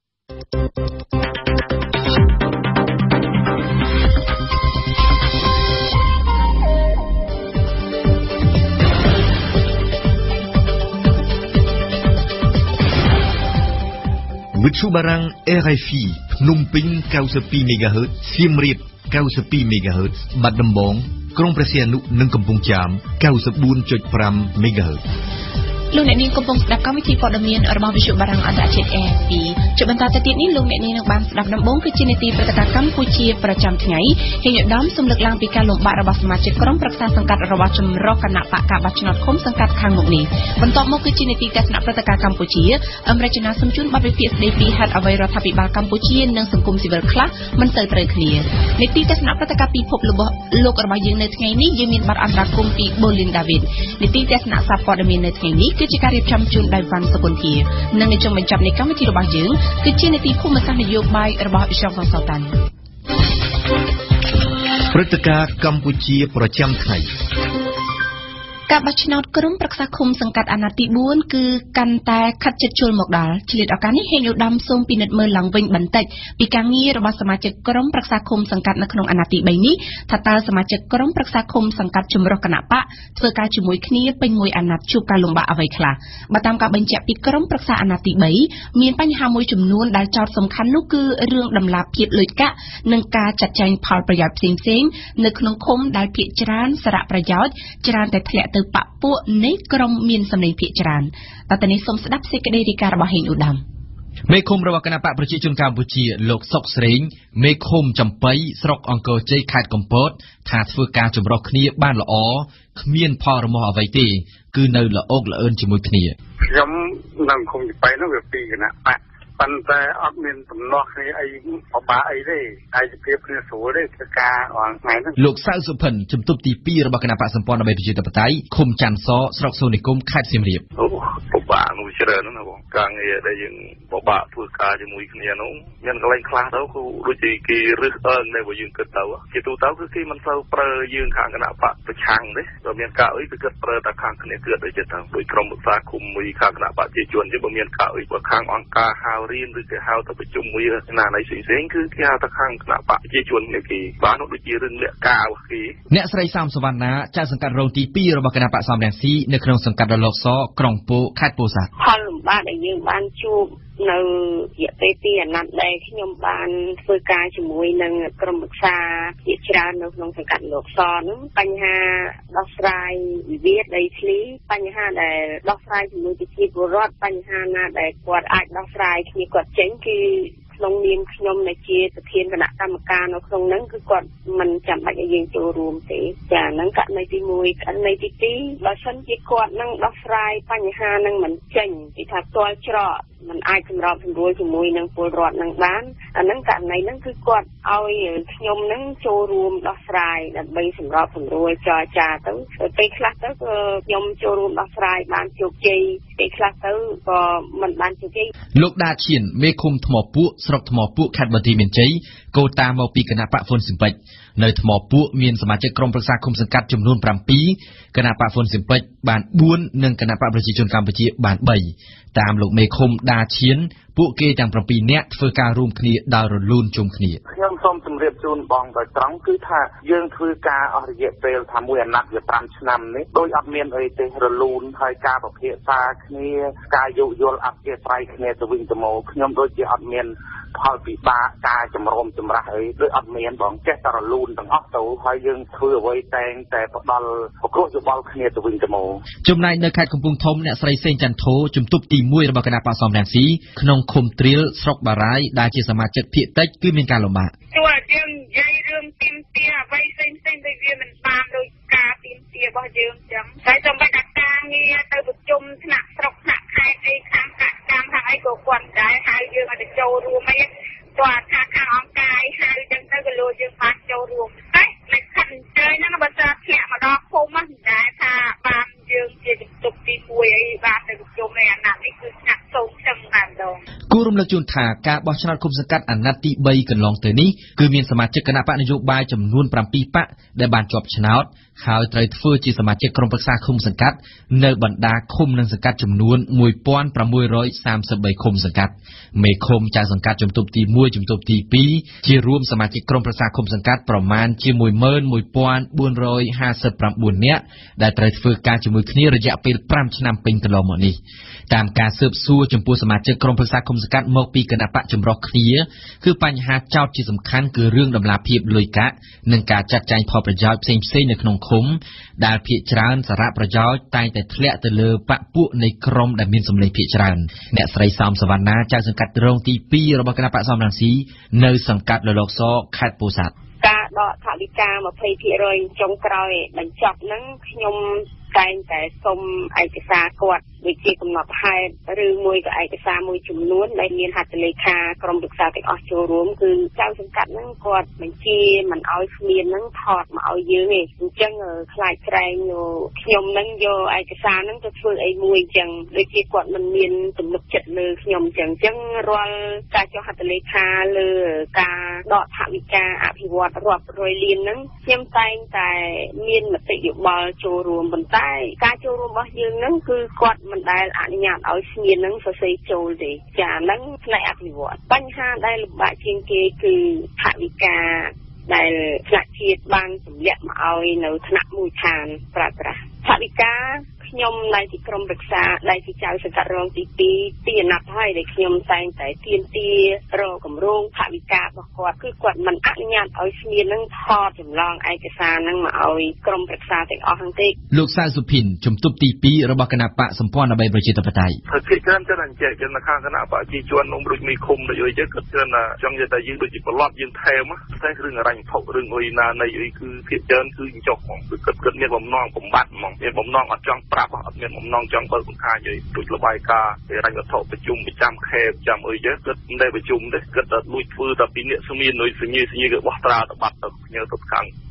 វិទ្យុបារាំង RFI ភ្នំពេញ 92 MHz សៀមរាប 92 MHz បាត់ដំបងក្រុងព្រះសីហនុនិងកំពង់ចាម 94.5 MHz លោកអ្នកនាងកំពុងស្ដាប់កម្មវិធីព័ត៌មានរបស់វិទ្យុបារាំងអន្តរជាតិ RFI ជាបន្តទៅទៀតនេះលោកអ្នកនាងនឹងបានស្ដាប់ដំបូងគឺជានីតិព្រឹត្តិការណ៍កម្ពុជាប្រចាំថ្ងៃហើយឧត្តមសូមលើកឡើងពីការលំបាករបស់សមាជិកក្រុមប្រឹក្សាសង្កាត់របស់ចម្រុះគណៈបកការបោះឆ្នោតឃុំសង្កាត់ខាងមុខនេះបន្ទាប់មកគឺជានីតិទស្សនៈព្រឹត្តិការណ៍កម្ពុជារចនាសំជួនបទវិភាគស្ដីពីហេតុអ្វីរដ្ឋាភិបាលកម្ពុជានិងសង្គមស៊ីវិលខ្លះមិនទៅត្រូវគ្នានីតិទស្សនៈព្រឹត្តិការណ៍ពិភពរបស់យើងនៅថ្ងៃនេះយើងមានបទអន្តរាគមន៍ពី Bolin David នីតិទស្សនៈសារព័ត៌មាននៅថ្ងៃនេះគឺជាការរៀបចំជូនដោយវ៉ាន់សុគន្ធានិងនៅចុងបញ្ចប់នៃកម្មវិធីរបស់យើងគឺជានីតិភូមិសាស្ត្រនយោបាយរបស់អ៊ីយ៉ងសតាន់ព្រឹត្តិការណ៍កម្ពុជាប្រចាំថ្ងៃការបោះឆ្នោតក្រុមប្រឹក្សាឃុំសង្កាត់អាណត្តិទី4គឺកាន់តែខិតជិតចូលមកដល់ឆ្លៀតឱកាសនេះហេងឧត្តមសូមពិនិត្យមើលឡើងវិញបន្តិចពីការងាររបស់សមាជិកក្រុមប្រឹក្សាឃុំសង្កាត់នៅក្នុងអាណត្តិទី3នេះថាតើសមាជិកក្រុមប្រឹក្សាឃុំសង្កាត់ចម្រុះគណៈបកធ្វើការជាមួយគ្នាពេញមួយអាណត្តិជួបការលំបាកអ្វីខ្លះបើតាមការបញ្ជាក់ពីក្រុមប្រឹក្សាអាណត្តិទី3មានបញ្ហាមួយចំនួនដែលចោទសំខាន់នោះគឺរឿងដំណាភាពលុយកាក់និងការចាត់ចែងផលប្រយោជន៍ផ្សេងៗនៅក្នុងឃុំដែលភាគច្រើនសារៈប្រយោជន៍ច្រើនតែធ្លាក់ទៅបកពួកនៃក្រុមមានសម្លេងភាគច្រើនតើតើនេះសូមស្ដាប់សេចក្តីរាយការណ៍របស់ហេងឧត្តមមេឃុំរបស់គណៈបកប្រជាជនកម្ពុជាលោកសុកស្រេងមេឃុំចំបៃស្រុកអង្គរជ័យខេត្តកំពតថាធ្វើការចម្រុះគ្នាបានល្អគ្មានផលរមាស់អ្វីទេគឺនៅល្អោកល្អឿនជាមួយគ្នាខ្ញុំនៅឃុំចំបៃនោះវាពីគណៈបកប៉ុន្តែអត់មានដំណោះគ្នាអីបបាអីទេអាយភាពគ្នាស្រួលទេធ្វើការរាល់ថ្ងៃហ្នឹងលោកសៅសុភិនជំទប់ទី2របស់គណៈបកសម្ព័ន្ធដើម្បីប្រជាធិបតេយ្យឃុំច័ន្ទសស្រុកសូននិគមខេត្តសៀមរាបពិបាកមួយច្រើនណាបងការងារដែលយើងបបាក់ធ្វើការជាមួយគ្នានោះមានកន្លែងខ្លះទៅគឺដូចជាគេរឹសអើងដែលយើងគិតទៅជាទូទៅគឺគេមិនសូវប្រើយើងខាងគណៈបកប្រឆាំងទេបើមានការអីគឺគិតប្រើតែខាងគ្នាគិតដូចទៅដោយក្រុមប្រឹក្សាគុំមួយខាងគណៈបកប្រជាជនទេបើមានការអីបើខាងអង្គការហៅរៀនឬគេហៅទៅប្រជុំមួយណានៃផ្សេងៗគឺគេហៅទៅខាងគណៈបកប្រជាជននេះគេបាននោះដូចជារឿងលាក់កាវគេអ្នកស្រីសំសវណ្ណាចៅសង្កាត់រងទី2របស់គណៈបកសំរងស៊ីនៅក្នុងសង្កាត់រលកសក្រុងពោធិ៍ខេត្តពោធិ៍សាត់ផលលំបាកដែលយើងបានជួបនៅរយៈពេល2អាណត្តិដែលខ្ញុំបានធ្វើការជាមួយនឹងក្រុមប្រឹក្សាជាច្រើននៅក្នុងសង្កាត់លោកសនោះបញ្ហាដោះស្រាយវិវាទដីធ្លីបញ្ហាដែលដោះស្រាយជាមួយប្រជាពលរដ្ឋបញ្ហាណាដែលគាត់អាចដោះស្រាយគ្នាគាត់ចេញគឺក្នុងនាមខ្ញុំដែលជាប្រធានគណៈកម្មការនៅក្នុងហ្នឹងគឺគាត់មិនចាំបាច់ឲ្យយើងចូលរួមទេចាហ្នឹងករណីទី1ករណីទី2បើសិនជាគាត់នឹងដោះស្រាយបញ្ហាហ្នឹងមិនចេញពីថាផ្ទាល់ច្រកมันអាចសម្របសម្រួលជាមួយនឹងពលរដ្ឋនឹងបានអាហ្នឹងករណីហ្នឹងគឺគាត់ឲ្យខ្ញុំនឹងចូលរួមដោះស្រាយដើម្បីសម្របសម្រួលចរចាទៅពេលខ្លះទៅក៏ខ្ញុំចូលរួមដោះស្រាយបានជោគជ័យពេលខ្លះទៅក៏មិនបានជោគជ័យលោកដាឈៀនមេឃុំថ្មពួកស្រុកថ្មពួកខេត្តបន្ទាយមានជ័យកូតាមកពីគណៈបកហ្វុនស៊ិមពេចនៅថ្មពួកមានសមាជិកក្រុមប្រឹក្សាគុំសង្កាត់ចំនួន7គណៈបកហ្វុនស៊ិមពេចបាន4និងគណៈបកប្រជាជនកម្ពុជាបាន3តាមលោកមេឃុំដាឈៀនពួកគេទាំង7នាក់ធ្វើការរួមគ្នាដោយរលូនជុំគ្នាខ្ញុំសូមជម្រាបជូនបងដោយត្រង់គឺថាយើងធ្វើការអស់រយៈពេលថាមួយអាណត្តិវា5ឆ្នាំនេះដោយអត់មានអីទេរលូនហើយការពិភាក្សាគ្នាការយោគយល់អធិស្ឋានគ្នាទៅវិញទៅមកខ្ញុំដូចជាអត់មានផលពិបាកការចម្រុំចម្រាស់អីដូចអត់មានបងចេះតែរលូនទាំងអស់ទៅហើយយើងធ្វើអ្វីតែងតែផ្ដល់ប្រកួតយោបល់គ្នាទៅវិញទៅមកចំណែកនៅខេត្តកំពង់ធំអ្នកស្រីសេងចន្ទធោជំទប់ទី1របស់គណៈបកសំរងស៊ីក្នុងឃុំត្រៀលស្រុកបារាយដែលជាសមាជិកភាគតិចគឺមានការលំបាកជួយយើងនិយាយរឿងទីមទាអ្វីផ្សេងៗដែលវាមិនបានដោយការទីមទារបស់យើងអញ្ចឹងហើយសូម្បីតែការងារទៅប្រជុំថ្នាក់ស្រុកថ្នាក់ខេត្តអីខាងកាកម្មខាងអីក៏គាត់ដែរហើយយើងឲ្យទៅចូលរួមអីតើថាខាងអង្គការអីហើយអញ្ចឹងទៅក៏លោកយើងបានចូលរួមតែមិនខិតអញ្ជើញហ្នឹងបើថាធ្លាក់មកដល់ភូមិហ្នឹងដែរថាបានយើងជាជំទប់ទី1អីបានទៅប្រជុំនៅអាណត្តិនេះគឺស្ងាត់សូមចឹងតែម្ដងគូរំលឹកជូនថាការបោះឆ្នោតគុំសង្កាត់អាណត្តិទី3កន្លងទៅនេះគឺមានសមាជិកគណៈបកនយោបាយចំនួន7បកដែលបានជាប់ឆ្នោតហើយត្រូវធ្វើជាសមាជិកក្រុមប្រឹក្សាឃុំសង្កាត់នៅបណ្ដាឃុំនិងសង្កាត់ចំនួន1633ឃុំសង្កាត់មេឃុំចៅសង្កាត់ជំទប់ទី1ជំទប់ទី2ជារួមសមាជិកក្រុមប្រឹក្សាឃុំសង្កាត់ប្រមាណជា 11459 នាក់ដែលត្រូវធ្វើការជាមួយគ្នារយៈពេល5ឆ្នាំពេញកន្លងមកនេះតាមការស៊ើបសួរចំពោះសមាជិកក្រុមប្រឹក្សាឃុំសង្កាត់មកពីគណៈបកចម្រុះគ្នាគឺបញ្ហាចោទជាសំខាន់គឺរឿងដំណាភាពលុយកាក់និងការចាត់ចែងផលប្រយោជន៍ផ្សេងៗនៅក្នុងឃុំដែលភាគច្រើនសារៈប្រយោជន៍តែងតែធ្លាក់ទៅលើបកពួកនៃក្រុមដែលមានសម្លេងភាគច្រើនអ្នកស្រីសំសវណ្ណាចៅសង្កាត់រងទី2របស់គណៈបកសំរងស៊ីនៅសង្កាត់លលកសខេត្តពោធិ៍សាត់ការដកថវិកា 20% ចុងក្រោយបញ្ចប់ហ្នឹងខ្ញុំតែងតែសុំឯកសារគាត់ដូចជាកំណត់ហេតុឬមួយក៏ឯកសារមួយចំនួនដែលមានហត្ថលេខាក្រុមប្រឹក្សាទាំងអស់ចូលរួមគឺចៅសង្កាត់ហ្នឹងគាត់បញ្ជាមិនឲ្យស្មានហ្នឹងថតមកឲ្យយើងទេអញ្ចឹងខ្លាចក្រែងខ្ញុំហ្នឹងយកឯកសារហ្នឹងទៅធ្វើអីមួយអញ្ចឹងដូចជាគាត់មិនមានទំនុកចិត្តលើខ្ញុំអញ្ចឹងរាល់ការចុះហត្ថលេខាលើការដកថវិកាអភិវឌ្ឍរាប់រយលានហ្នឹងខ្ញុំតែងតែមានមតិយោបល់ចូលរួមប៉ុន្តែការចូលរួមរបស់យើងហ្នឹងគឺគាត់មិនដែលអនុញ្ញាតឲ្យស្ងៀនហ្នឹងសរសេរចូលទេចាហ្នឹងផ្នែកអភិវឌ្ឍបញ្ហាដែលលំបាកជាងគេគឺថវិកាដែលថ្នាក់ជាតិបានទម្លាក់មកឲ្យនៅថ្នាក់មូលដ្ឋានប្រើប្រាស់ថវិកាខ្ញុំដែលជាក្រុមប្រឹក្សាដែលជាចៅសង្កាត់រងទី2ទីអាណត្តិហើយដែលខ្ញុំតែងតែទាមទាររកគម្រោងថវិការបស់គាត់គឺគាត់មិនអនុញ្ញាតឲ្យស្ងៀននឹងថតចម្លងឯកសារនឹងមកឲ្យក្រុមប្រឹក្សាទាំងអស់ហ្នឹងទេលោកសៅសុភិនជំទប់ទី2របស់គណៈបកសម្ព័ន្ធដើម្បីប្រជាធិបតេយ្យភាគច្រើនទៅអញ្ចឹងយើងនៅខាងគណៈបកប្រជាជននោះដូចមានឃុំដូចអីចឹងគាត់ច្រើនចង់និយាយថាយើងដូចជាប្រឡប់យើងថែមតែរឿងអរញ្ញភពរឿងអុយណានៃអីគឺភាគច្រើនគឺចុះហ្មងគឺគាត់មានបំណងបំបត្តិហ្មងមានបំណងអត់ចង់ប្រាប់អត់មានបំណងចង់បើកបង្ខាយដូចលបាយការហិរញ្ញវត្ថុប្រជុំប្រចាំខេត្តប្រចាំអីចឹងគាត់មិនដែលប្រជុំទេគាត់តែលួចធ្វើតែពីអ្នកស្មាននុយសញ្ញាគឺបោះត្រាទៅបាត់ទៅញើទៅខាង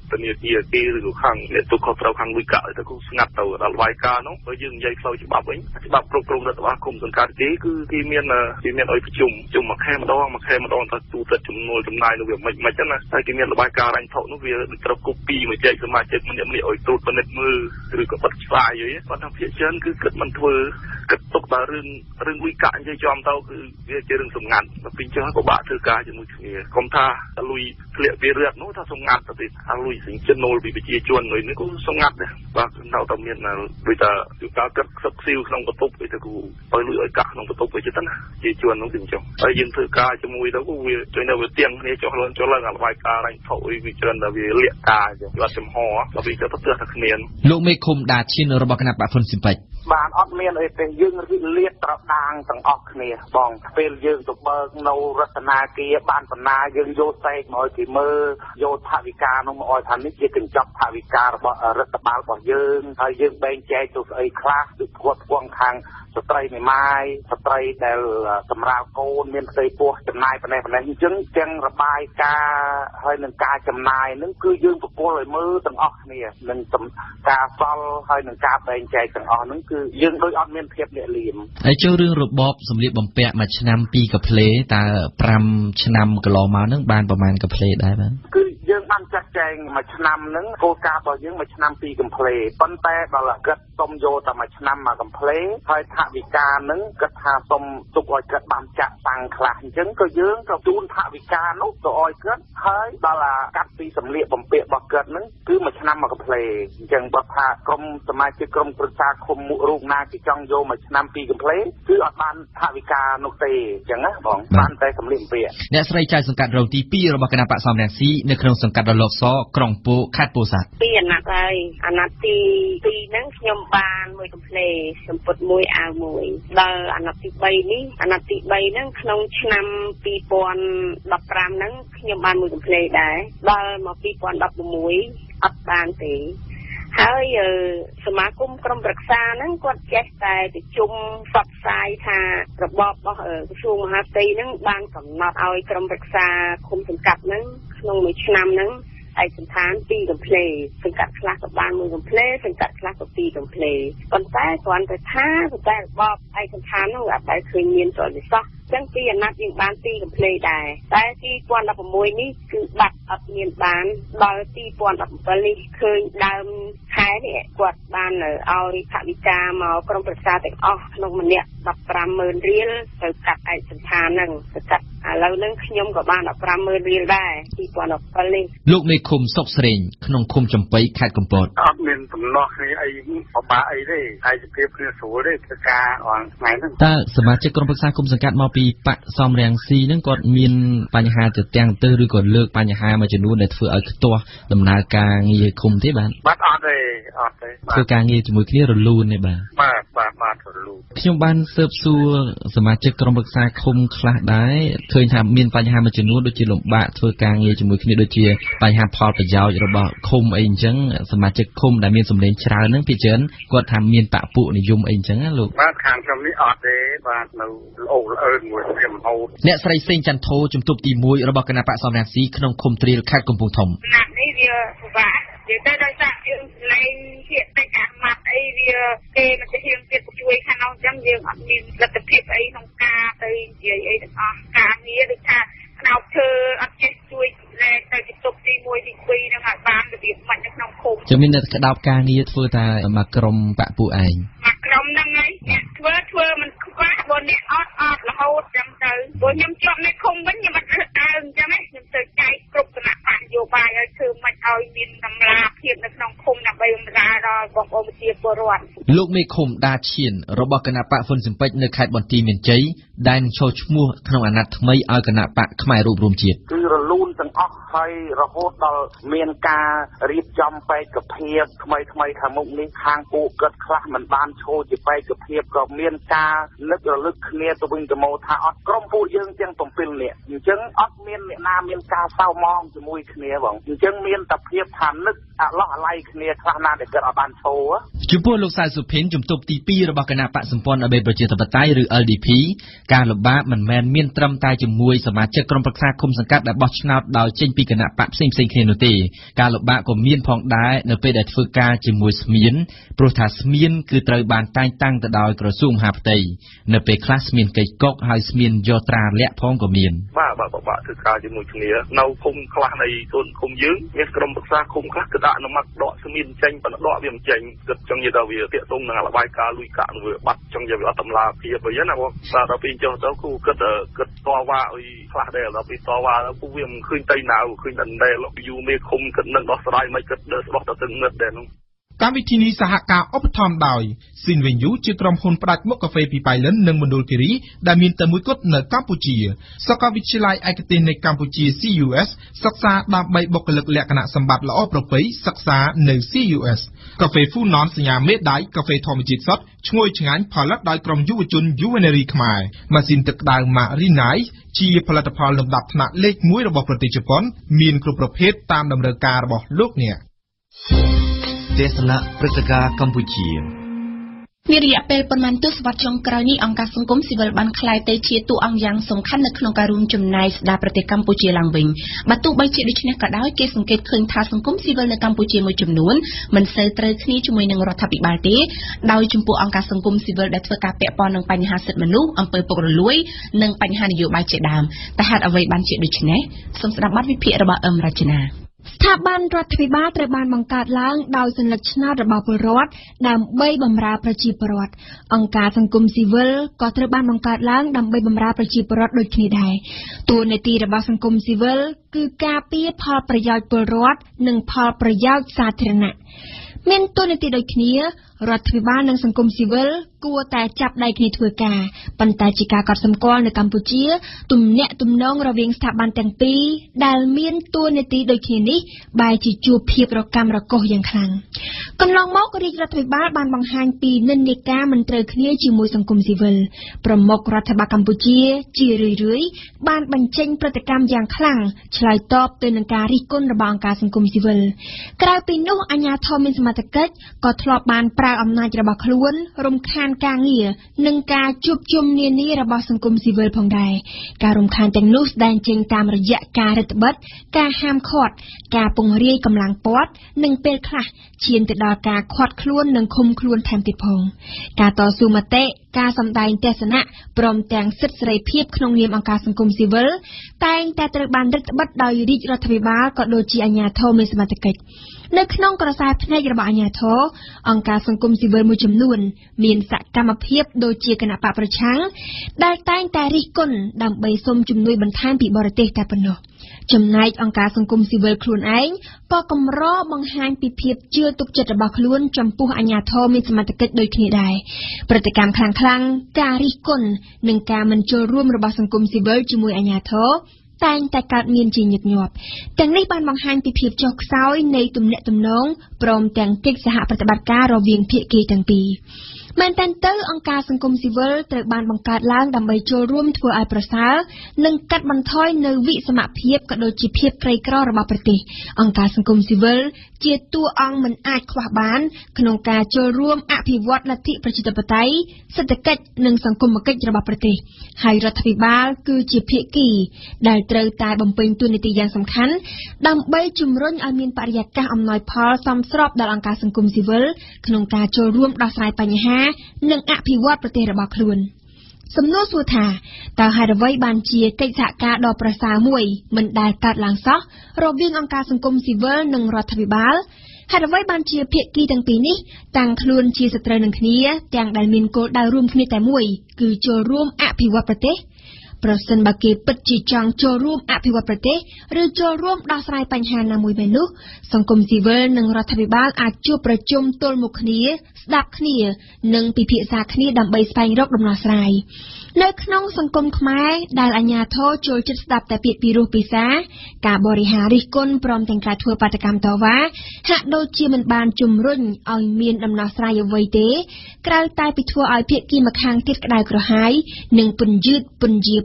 តនីតិគេឬខាងអ្នកទុកខុសត្រូវខាងលុយកាក់ទៅគឺស្ងាត់ទៅដល់វាយការនោះបើយើងនិយាយផ្លូវច្បាប់វិញច្បាប់គ្រប់គ្រងរដ្ឋបាលគុំសង្កាត់គេគឺគេមានឲ្យប្រជុំមួយខែម្ដងទៅទូទៅចំនួនចំណាយនោះវាមិនចឹងណាហើយគេមានរបាយការណ៍រ៉ាញ់ថោនោះវាត្រូវគូពីមកចែកសមាជិកម្នាក់ៗឲ្យត្រួតពិនិត្យមើលឬក៏បិទស្វាយអីគាត់ថាភាគច្រើនគឺគិតមិនធ្វើគិតទុកដល់រឿងលុយកាក់និយាយចំទៅគឺវាជារឿងសម្ងាត់ដល់ពីចឹងក៏បាក់ធ្វើការជាមួយគ្នាកុំថាលុយធ្លាក់ពីរដ្ឋនោះថាសម្ងាត់ទៅទៀតថាលុយសិញ្ជនូលពីប្រជាជននេះក៏សម្ងាត់ដែរបាទនៅតែមានដូចថាគឺការគិតសឹកស៊ីវក្នុងបន្ទប់ទៅគឺបើលុយឲ្យកាក់ក្នុងបន្ទប់ទៅចិត្តណាជាជននោះទៅចុះហើយយើងធ្វើការជាមួយទៅក៏វាជួយនៅវាទៀងគ្នាចុះឡើងអារបាយការណ៍រ៉ាញ់ថោអីវាច្រើនតែវាលាក់ការចឹងវាចំហដល់វាទៅផ្ទះតែគ្មានលោកមេឃុំដាឈានរបស់គណៈបព្វហ៊ុនស៊ីមពេចបានអត់មានអីទេយើងលាតត្រដាងទាំងអស់គ្នាបងពេលយើងទៅបើកនៅរតនាគារបានបណ្ណាយើងយកសេកមកឲ្យគេមើលយកថវិកានោះមកឲ្យថានេះជាកញ្ចប់ថវិការបស់រដ្ឋបាលរបស់យើងហើយយើងបែងចែកទៅស្អីខ្លះគឺគាត់ផ្គងខាងស្ត្រីមេម៉ាយស្ត្រីដែលសម្រាប់កូនមានផ្ទៃពោះចំណាយប៉ុណ្ណេះអញ្ចឹងទាំងរបាយការណ៍ហើយនឹងការចំណាយនឹងគឺយើងប្រគល់ឲ្យមើលទាំងអស់គ្នានឹងការសល់ហើយនឹងការបែងចែកទាំងអស់ហ្នឹងគឺយើងដូចអត់មានភាពលាក់លៀមហើយចូលរឿងរបបសម្លៀកបំពាក់មួយឆ្នាំ2កាផ្លេតើ5ឆ្នាំកន្លងមកហ្នឹងបានប្រមាណកាផ្លេដែរបាទគឺយើងបានចាត់ចែងមួយឆ្នាំហ្នឹងគោលការណ៍របស់យើងមួយឆ្នាំ2កាផ្លេប៉ុន្តែដល់គិតសុំយកតែមួយឆ្នាំ1កាផ្លេហើយថវិកាហ្នឹងគិតថាសុំទុកឲ្យគិតបានចាក់តាំងខ្លះអញ្ចឹងក៏យើងក៏ជូនថវិកានោះទៅឲ្យគិតហើយដល់កាត់ពីសម្លៀកបំពាក់របស់គិតហ្នឹងគឺមួយឆ្នាំ1កាផ្លេអញ្ចឹងបើថាក្រុមសមាជិកក្រុមប្រឹក្សាឃុំរូបណាគេចង់យកមួយឆ្នាំ2កាផ្លេគឺអត់បានថវិកានោះទេអញ្ចឹងណាបងបានតែសម្លៀកបំពាក់អ្នកស្រីចៅសង្កាត់រងទី2របស់គណៈបក្សសំរងស៊ីនៅក្នុងសង្កាត់រលកសក្រុងពោធិ៍ខេត្តពោធិ៍សាត់ពីអាណត្តិហើយអាណត្តិទី2ហ្នឹងខ្ញុំបាន1កាផ្លេសម្ពុត1អាវ1ដល់អាណត្តិទី3នេះអាណត្តិទី3ហ្នឹងក្នុងឆ្នាំ2015ហ្នឹងខ្ញុំបាន1កាផ្លេដែរដល់មក2016អត់បានទេហើយសមាគមក្រុមប្រឹក្សាហ្នឹងគាត់ចេះតែប្រជុំផ្សព្វផ្សាយថារបបរបស់ក្រសួងមហាផ្ទៃហ្នឹងបានកំណត់ឲ្យក្រុមប្រឹក្សាឃុំសង្កាត់ហ្នឹងក្នុងមួយឆ្នាំហ្នឹងឯកសណ្ឋាន2កាផ្លេសង្កាត់ខ្លះក៏បាន1កាផ្លេសង្កាត់ខ្លះក៏2កាផ្លេប៉ុន្តែគ្រាន់តែថាតែរបបឯកសណ្ឋានហ្នឹងអត់ដែលឃើញមានសន្តិសុខចឹងពីអាណត្តិយើងបាន2កាផ្លេដែរតែ2016នេះគឺបាត់អត់មានបានដល់2017នេះឃើញដើមខែនេះគាត់បានឲ្យថវិកាមកក្រុមប្រឹក្សាទាំងអស់ក្នុងម្នាក់150,000រៀលទៅកាត់ឯកសណ្ឋានហ្នឹងទៅកាត់ឥឡូវហ្នឹងខ្ញុំក៏បាន150,000រៀលដែរ2017នេះលោកមេឃុំសុកស្រេងក្នុងឃុំចំបៃខេត្តកំពតអត់មានដំណោះគ្នាអីពិបាកអីទេហើយជាភាពគ្នាស្រួលទេធ្វើការអងថ្ងៃហ្នឹងតើសមាជិកក្រុមប្រឹក្សាឃុំសង្កាត់មកពីបកសំរាំងស៊ីហ្នឹងគាត់មានបញ្ហាទៅទាំងទៅឬក៏លើកបញ្ហាមួយចំនួនដែលធ្វើឲ្យខ្ទាស់ដំណើរការងារឃុំទេបាទអត់ទេធ្វើការងារជាមួយគ្នារលូនទេបាទរលូនខ្ញុំបានស៊ើបសួរសមាជិកក្រុមប្រឹក្សាឃុំខ្លះដែរឃើញថាមានបញ្ហាមួយចំនួនដូចជាលំបាកធ្វើការងារជាមួយគ្នាដូចជាបញ្ហាផលប្រយោជន៍របស់ឃុំអីអញ្ចឹងសមាជិកឃុំដែលមានសម្លេងច្រើនហ្នឹងភាគច្រើនគាត់ថាមានបកពួកនិយមអីអញ្ចឹងណាលោកបាទខាងខ្ញុំនេះអត់ទេបាទនៅល្អល្អើមួយខ្ញុំហូតអ្នកស្រីសេងចន្ទធោជំទប់ទី1របស់គណៈបក្សសំរងស៊ីក្នុងឃុំត្រៀលខេត្តកំពង់ធំណាត់នេះវាពិបាកនិយាយទៅដោយសារយើងលេងជាតិចអាម៉ាត់អីវាគេមិនទៅហៀងទៀតជួយខាងនោះអញ្ចឹងយើងអត់មានលទ្ធភាពអីក្នុងការទៅនិយាយអីទាំងអស់ការងារដូចថាខ្នោបធ្វើអត់ចេះជួយលែងទៅជំទប់ទី1ទី2ហ្នឹងឲ្យបានរបៀបមិននៅក្នុងឃុំជំនាញក្តោបការងារធ្វើតែមកក្រុមបកពួកឯងមកក្រុមហ្នឹងហើយធ្វើមិនខ្វះបើអ្នកអត់រហូតចឹងទៅព្រោះខ្ញុំជាប់នៅឃុំវិញខ្ញុំអត់រើសអើងចឹងណាខ្ញុំទៅចែកគ្រប់គណៈបកនយោបាយឲ្យធ្វើមិនឲ្យមានតម្លាភាពនៅក្នុងឃុំដើម្បីបម្រើដល់បងប្អូនប្រជាពលរដ្ឋលោកមេឃុំដាឈៀនរបស់គណៈបកហ៊ុនស៊ិមពេចនៅខេត្តបន្ទាយមានជ័យដែលនឹងចូលឈ្មោះក្នុងអាណត្តិថ្មីឲ្យគណៈបកខ្មែររួបរวมជាតិគឺរលូនទាំងអស់ហើយរហូតដល់មានការរៀបចំបេក្ខភាពថ្មីខាងមុខនេះខាងពួកគាត់ខ្លះមិនបានចូលជាបេក្ខភាពក៏មានការនឹករលឹកគ្នាទៅវិញទៅមកថាអត់ក្រុមពួកយើងទាំង7នាក់អញ្ចឹងអត់មានអ្នកណាមានការសៅមងជាមួយគ្នាបងអញ្ចឹងមានតែភាពថានឹកអាឡោះអាឡៃគ្នាខ្លះណាដែលគាត់អត់បានចូលចំពោះលោកសៅសុសុភិនជំទប់ទី2របស់គណៈបកសម្ព័ន្ធអបេប្រជាធិបតេយ្យឬ LDP ការលំបាកមិនមែនមានត្រឹមតែជាមួយសមាជិកក្រុមប្រឹក្សាឃុំសង្កាត់ដែលបោះឆ្នោតដោយចេញពីគណៈបកផ្សេងៗគ្នានោះទេការលំបាកក៏មានផងដែរនៅពេលដែលធ្វើការជាមួយស្មៀនព្រោះថាស្មៀនគឺត្រូវបានតែងតាំងទៅដោយក្រសួងមហាផ្ទៃនៅពេលខ្លះស្មៀនកិច្ចកុកហើយស្មៀនយកត្រាលាក់ផងក៏មានបាទធ្វើការជាមួយគ្នានៅឃុំខ្លះនៃខ្លួនឃុំយើងមានក្រុមប្រឹក្សាឃុំខ្លះគឺដាក់អនុម័តដកស្មៀនចេញប៉ុន្តែដកវាមិនចេញគិតចង់និយាយថាវាតាក់ទងនឹងរបាយការណ៍លុយកាក់នឹងវាបាត់ចង់និយាយវាអត់តម្លាភាពអីណាបងដល់ពេលចុះទៅគូគិតតវ៉ាអីខ្លះដែរដល់ពេលតវ៉ាទៅគូវាមិនឃើញទៅណាឃើញតែដែលយូមេឃុំគិតនឹងដោះស្រាយមិនគិតស្ដោះទៅទឹកងឹតដែរនោះកម្មវិធីនេះសហការឧបត្ថម្ភដោយស៊ីនវិញយូជាក្រុមហ៊ុនផ្ដាច់មុខកាហ្វេពីបៃលិននិងមណ្ឌលគិរីដែលមានតែមួយគត់នៅកម្ពុជាសាកលវិទ្យាល័យឯកទេសនៃកម្ពុជា CUS សិក្សាដើម្បីបុគ្គលិកលក្ខណៈសម្បត្តិល្អប្រពៃសិក្សានៅ CUS កាហ្វេ Funon សញ្ញាមេដៃកាហ្វេធម្មជាតិសុទ្ធឈ្ងុយឆ្ងាញ់ផលិតដោយក្រុមយុវជនយុវនារីខ្មែរម៉ាស៊ីនទឹកក្តៅ Marinai ជាផលិតផលលំដាប់ថ្នាក់លេខ1របស់ប្រទេសជប៉ុនមានគ្រប់ប្រភេទតាមតម្រូវការរបស់លោកអ្នកទេសនាព្រឹត្តិការណ៍កម្ពុជានារយៈពេលប៉ុន្មានទសវត្សរ៍ចុងក្រោយនេះអង្គការសង្គមស៊ីវិលបានក្លាយទៅជាតួអង្គយ៉ាងសំខាន់នៅក្នុងការរួមចំណែកស្ដារប្រទេសកម្ពុជាឡើងវិញបើទោះបីជាដូច្នេះក៏ដោយគេសង្កេតឃើញថាសង្គមស៊ីវិលនៅកម្ពុជាមួយចំនួនមិនសូវត្រូវគ្នាជាមួយនឹងរដ្ឋាភិបាលទេដោយចំពោះអង្គការសង្គមស៊ីវិលដែលធ្វើការពាក់ព័ន្ធនឹងបញ្ហាសិទ្ធិមនុស្សអំពើពុករលួយនិងបញ្ហានយោបាយជាដើមតែហេតុអ្វីបានជាដូច្នេះសូមស្ដាប់បទវិភាគរបស់អឹមរចនាស្ថាប័នរដ្ឋាភិបាលត្រូវបានបង្កើតឡើងដោយសន្លឹកឆ្នោតរបស់ពលរដ្ឋដើម្បីបម្រើប្រជាពលរដ្ឋអង្គការសង្គមស៊ីវិលក៏ត្រូវបានបង្កើតឡើងដើម្បីបម្រើប្រជាពលរដ្ឋដូចគ្នាដែរតួនាទីរបស់សង្គមស៊ីវិលគឺការពារផលប្រយោជន៍ពលរដ្ឋនិងផលប្រយោជន៍សាធារណៈមានតួនាទីដូចគ្នារដ្ឋាភិបាលនិងសង្គមស៊ីវិលគួរតែចាប់ដៃគ្នាធ្វើការប៉ុន្តែជាការកត់សម្គាល់នៅកម្ពុជាទំនាក់ទំនងរវាងស្ថាប័នទាំងពីរដែលមានតួនាទីដូចគ្នានេះបែរជាជួបភាពរកាំរកូសយ៉ាងខ្លាំងកន្លងមករាជរដ្ឋាភិបាលបានបង្ហាញពីនិន្នាការមិនត្រូវគ្នាជាមួយសង្គមស៊ីវិលប្រមុខរដ្ឋាភិបាលកម្ពុជាជារឿយៗបានបញ្ចេញប្រតិកម្មយ៉ាងខ្លាំងឆ្លើយតបទៅនឹងការរិះគន់របស់អង្គការសង្គមស៊ីវិលក្រៅពីនោះអាជ្ញាធរមានសមត្ថកិច្ចក៏ធ្លាប់បានប្រើអំណាចរបស់ខ្លួនរំខានការងារនិងការជួបជុំនានារបស់សង្គមស៊ីវិលផងដែរការរំខានទាំងនោះស្ដែងចេញតាមរយៈការរឹតបន្តឹងការហាមឃាត់ការពង្រាយកម្លាំងព័ទ្ធនិងពេលខ្លះឈានទៅដល់ការឃាត់ខ្លួននិងឃុំខ្លួនថែមទៀតផងការតស៊ូមតិការសម្ដែងទស្សនៈព្រមទាំងសិទ្ធិសេរីភាពក្នុងនាមអង្គការសង្គមស៊ីវិលតែងតែត្រូវបានរឹតបន្តឹងដោយរាជរដ្ឋាភិបាលក៏ដូចជាអាជ្ញាធរមានសមត្ថកិច្ចនៅក្នុងក្រសែភ្នែករបស់អាជ្ញាធរអង្គការសង្គមស៊ីវិលមួយចំនួនមានសកម្មភាពដូចជាគណៈបកប្រឆាំងដែលតែងតែរិះគន់ដើម្បីសុំជំនួយបន្ថែមពីបរទេសតែប៉ុណ្ណោះចំណែកអង្គការសង្គមស៊ីវិលខ្លួនឯងក៏កម្របង្ហាញពីភាពជឿទុកចិត្តរបស់ខ្លួនចំពោះអាជ្ញាធរមានសមត្ថកិច្ចដូចគ្នាដែរប្រតិកម្មខ្លាំងៗការរិះគន់និងការមិនចូលរួមរបស់សង្គមស៊ីវិលជាមួយអាជ្ញាធរតែងតែកើតមានជាញឹកញាប់ទាំងនេះបានបង្ហាញពីភាពចុះខ្សោយនៃទំនាក់ទំនងព្រមទាំងកិច្ចសហប្រតិបត្តិការរវាងភាគីទាំងពីរមែនតើទៅអង្គការសង្គមស៊ីវិលត្រូវបានបង្កើតឡើងដើម្បីចូលរួមធ្វើឲ្យប្រសើរនិងកាត់បន្ថយនៅវិសមភាពក៏ដូចជាភាពក្រីក្ររបស់ប្រទេសអង្គការសង្គមស៊ីវិលជាតួអង្គមិនអាចខ្វះបានក្នុងការចូលរួមអភិវឌ្ឍលទ្ធិប្រជាធិបតេយ្យសេដ្ឋកិច្ចនិងសង្គមគិច្ចរបស់ប្រទេសហើយរដ្ឋាភិបាលគឺជាភាគីដែលត្រូវតែបំពេញតួនាទីយ៉ាងសំខាន់ដើម្បីជំរុញឲ្យមានបរិយាកាសអំណោយផលសមស្របដល់អង្គការសង្គមស៊ីវិលក្នុងការចូលរួមដោះស្រាយបញ្ហានិងអភិវឌ្ឍប្រទេសរបស់ខ្លួនសំណួរសួរថាតើហេតុអ្វីបានជាកិច្ចសហការដ៏ប្រសើរមួយមិនដែលកើតឡើងសោះរវាងអង្គការសង្គមស៊ីវិលនិងរដ្ឋាភិបាលហេតុអ្វីបានជាភាគីទាំងពីរនេះតាំងខ្លួនជាសត្រូវនឹងគ្នាទាំងដែលមានគោលដៅរួមគ្នាតែមួយគឺចូលរួមអភិវឌ្ឍប្រទេសប្រសិនបើគេពិតជាចង់ចូលរួមអភិវឌ្ឍប្រទេសឬចូលរួមដោះស្រាយបញ្ហាណាមួយបែបនោះសង្គមស៊ីវិលនិងរដ្ឋាភិបាលអាចជួបប្រជុំទល់មុខគ្នាស្ដាប់គ្នានិងពិភាក្សាគ្នាដើម្បីស្វែងរកដំណោះស្រាយនៅក្នុងសង្គមខ្មែរដែលអាជ្ញាធរចូលចិត្តស្ដាប់តែពាក្យពីរោះពិសាការបរិហារិះគន់ព្រមទាំងការធ្វើបាតកម្មតវ៉ាហាក់ដូចជាមិនបានជំរុញឲ្យមានដំណោះស្រាយអ្វីទេក្រៅតែពីធ្វើឲ្យភាគីម្ខាងទៀតក្តៅក្រហាយនិងពន្យឺតពន្យា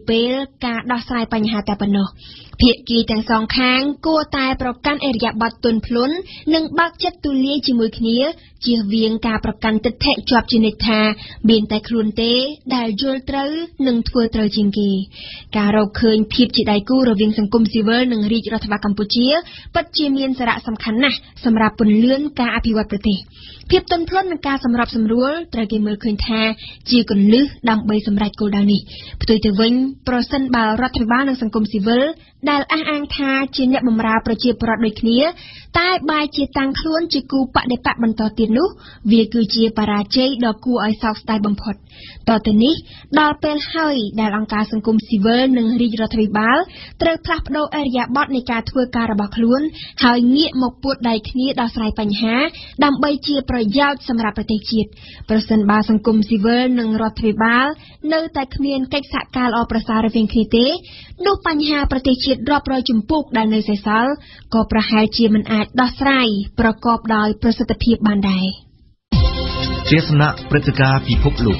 ពេលការដោះស្រាយបញ្ហាតែប៉ុណ្ណោះភាគីទាំងសងខាងគួរតែប្រកាន់អរិយាប័ត្រទន់ភ្លន់និងបើកចិត្តទូលាយជាមួយគ្នាជៀសវាងការប្រកាន់ទិដ្ឋិជាប់ជានិច្ចថាមានតែខ្លួនទេដែលយល់ត្រូវនិងធ្វើត្រូវជាងគេការរកឃើញភាពជាដៃគូរវាងសង្គមស៊ីវិលនិងរាជរដ្ឋបាលកម្ពុជាពិតជាមានសារៈសំខាន់ណាស់សម្រាប់ពន្លឿនការអភិវឌ្ឍប្រទេសភាពទន់ភ្លន់និងការសម្របសម្រួលត្រូវគេមើលឃើញថាជាគន្លឹះដើម្បីសម្រេចគោលដៅនេះផ្ទុយទៅវិញប្រសិនបើរដ្ឋាភិបាលនិងសង្គមស៊ីវិលដែលអះអាងថាជាអ្នកបម្រើប្រជាពលរដ្ឋដូចគ្នាតែបែរជាតាំងខ្លួនជាគូបដិបត្តិបន្តទៀតនោះវាគឺជាបរាជ័យដ៏គួរឲ្យសោកស្ដាយបំផុតតទៅនេះដល់ពេលហើយដែលអង្គការសង្គមស៊ីវិលនិងរាជរដ្ឋាភិបាលត្រូវផ្លាស់ប្តូរអរិយាប័ត្រនៃការធ្វើការរបស់ខ្លួនហើយងាកមកពួតដៃគ្នាដោះស្រាយបញ្ហាដើម្បីជាប្រយោជន៍សម្រាប់ប្រទេសជាតិប្រសិនបើសង្គមស៊ីវិលនិងរដ្ឋាភិបាលនៅតែគ្មានកិច្ចសហការល្អប្រសើររវាងគ្នាទេនោះបញ្ហាប្រទេសជាតិរាប់រយជំពូកដែលនៅសេសសល់ក៏ប្រហែលជាមិនអាចដោះស្រាយប្រកបដោយប្រសិទ្ធភាពបានដែរទេសនាព្រឹត្តិការណ៍ពិភពលោ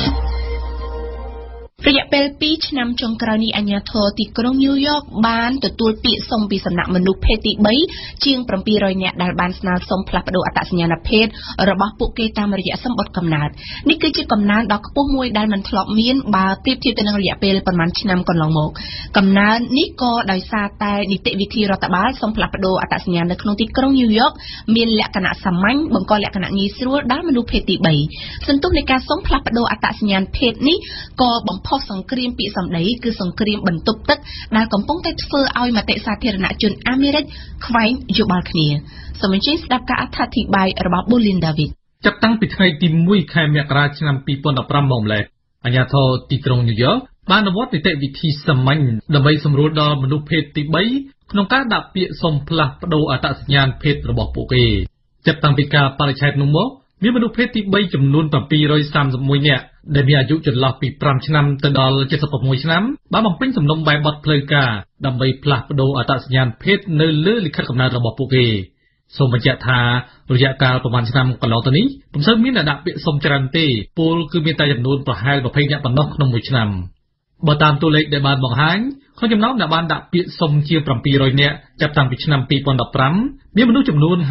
ករយៈពេល2ឆ្នាំចុងក្រោយនេះអាជ្ញាធរទីក្រុងញូវយ៉កបានទទួលពាក្យសុំពីសំណាក់មនុស្សភេទទី3ជាង700នាក់ដែលបានស្នើសុំផ្លាស់ប្តូរអត្តសញ្ញាណភេទរបស់ពួកគេតាមរយៈសម្បត្តិកំណើតនេះគឺជាកំណើនដ៏ខ្ពស់មួយដែលមិនធ្លាប់មានបើប្រៀបធៀបទៅនឹងរយៈពេលប្រមាណឆ្នាំកន្លងមកកំណើននេះក៏ដោយសារតែនីតិវិធីរដ្ឋបាលសុំផ្លាស់ប្តូរអត្តសញ្ញាណនៅក្នុងទីក្រុងញូវយ៉កមានលក្ខណៈសាមញ្ញបង្កលក្ខណៈងាយស្រួលដល់មនុស្សភេទទី3សន្ទុះនៃការសុំផ្លាស់ប្តូរអត្តសញ្ញាណភេទនេះក៏បំផុសសង្គ្រាមពាក្យសម្ដីគឺសង្គ្រាមបន្ទប់ទឹកដែលកំពុងតែធ្វើឲ្យមតិសាធារណជនអាមេរិកខ្វែងយោបល់គ្នាសូមអញ្ជើញស្ដាប់ការអត្ថាធិប្បាយរបស់ Bolin David ចាប់តាំងពីថ្ងៃទី1ខែមករាឆ្នាំ2015មកម្លេះអាជ្ញាធរទីក្រុងញូវយ៉កបានអនុវត្តនីតិវិធីសាមញ្ញដើម្បីសម្រួលដល់មនុស្សភេទទី3ក្នុងការដាក់ពាក្យសុំផ្លាស់ប្តូរអត្តសញ្ញាណភេទរបស់ពួកគេចាប់តាំងពីការបរិច្ឆេទនោះមកមានមនុស្សភេទទី3ចំនួន731នាក់ដែលមានអាយុចន្លោះពី5ឆ្នាំទៅដល់76ឆ្នាំបានបំពេញសំណុំបែបបទផ្លូវការដើម្បីផ្លាស់ប្តូរអត្តសញ្ញាណភេទនៅលើលិខិតកំណើតរបស់ពួកគេសូមបញ្ជាក់ថារយៈកាលប្រមាណឆ្នាំកន្លងទៅនេះពុំសូវមានអ្នកដាក់ពាក្យសុំច្រើនទេពលគឺមានតែចំនួនប្រហែល20នាក់ប៉ុណ្ណោះក្នុងមួយឆ្នាំបើតាមតួលេខដែលបានបង្ហាញក្នុងចំណោមអ្នកបានដាក់ពាក្យសុំជាង700នាក់ចាប់តាំងពីឆ្នាំ2015មានមនុស្សចំនួន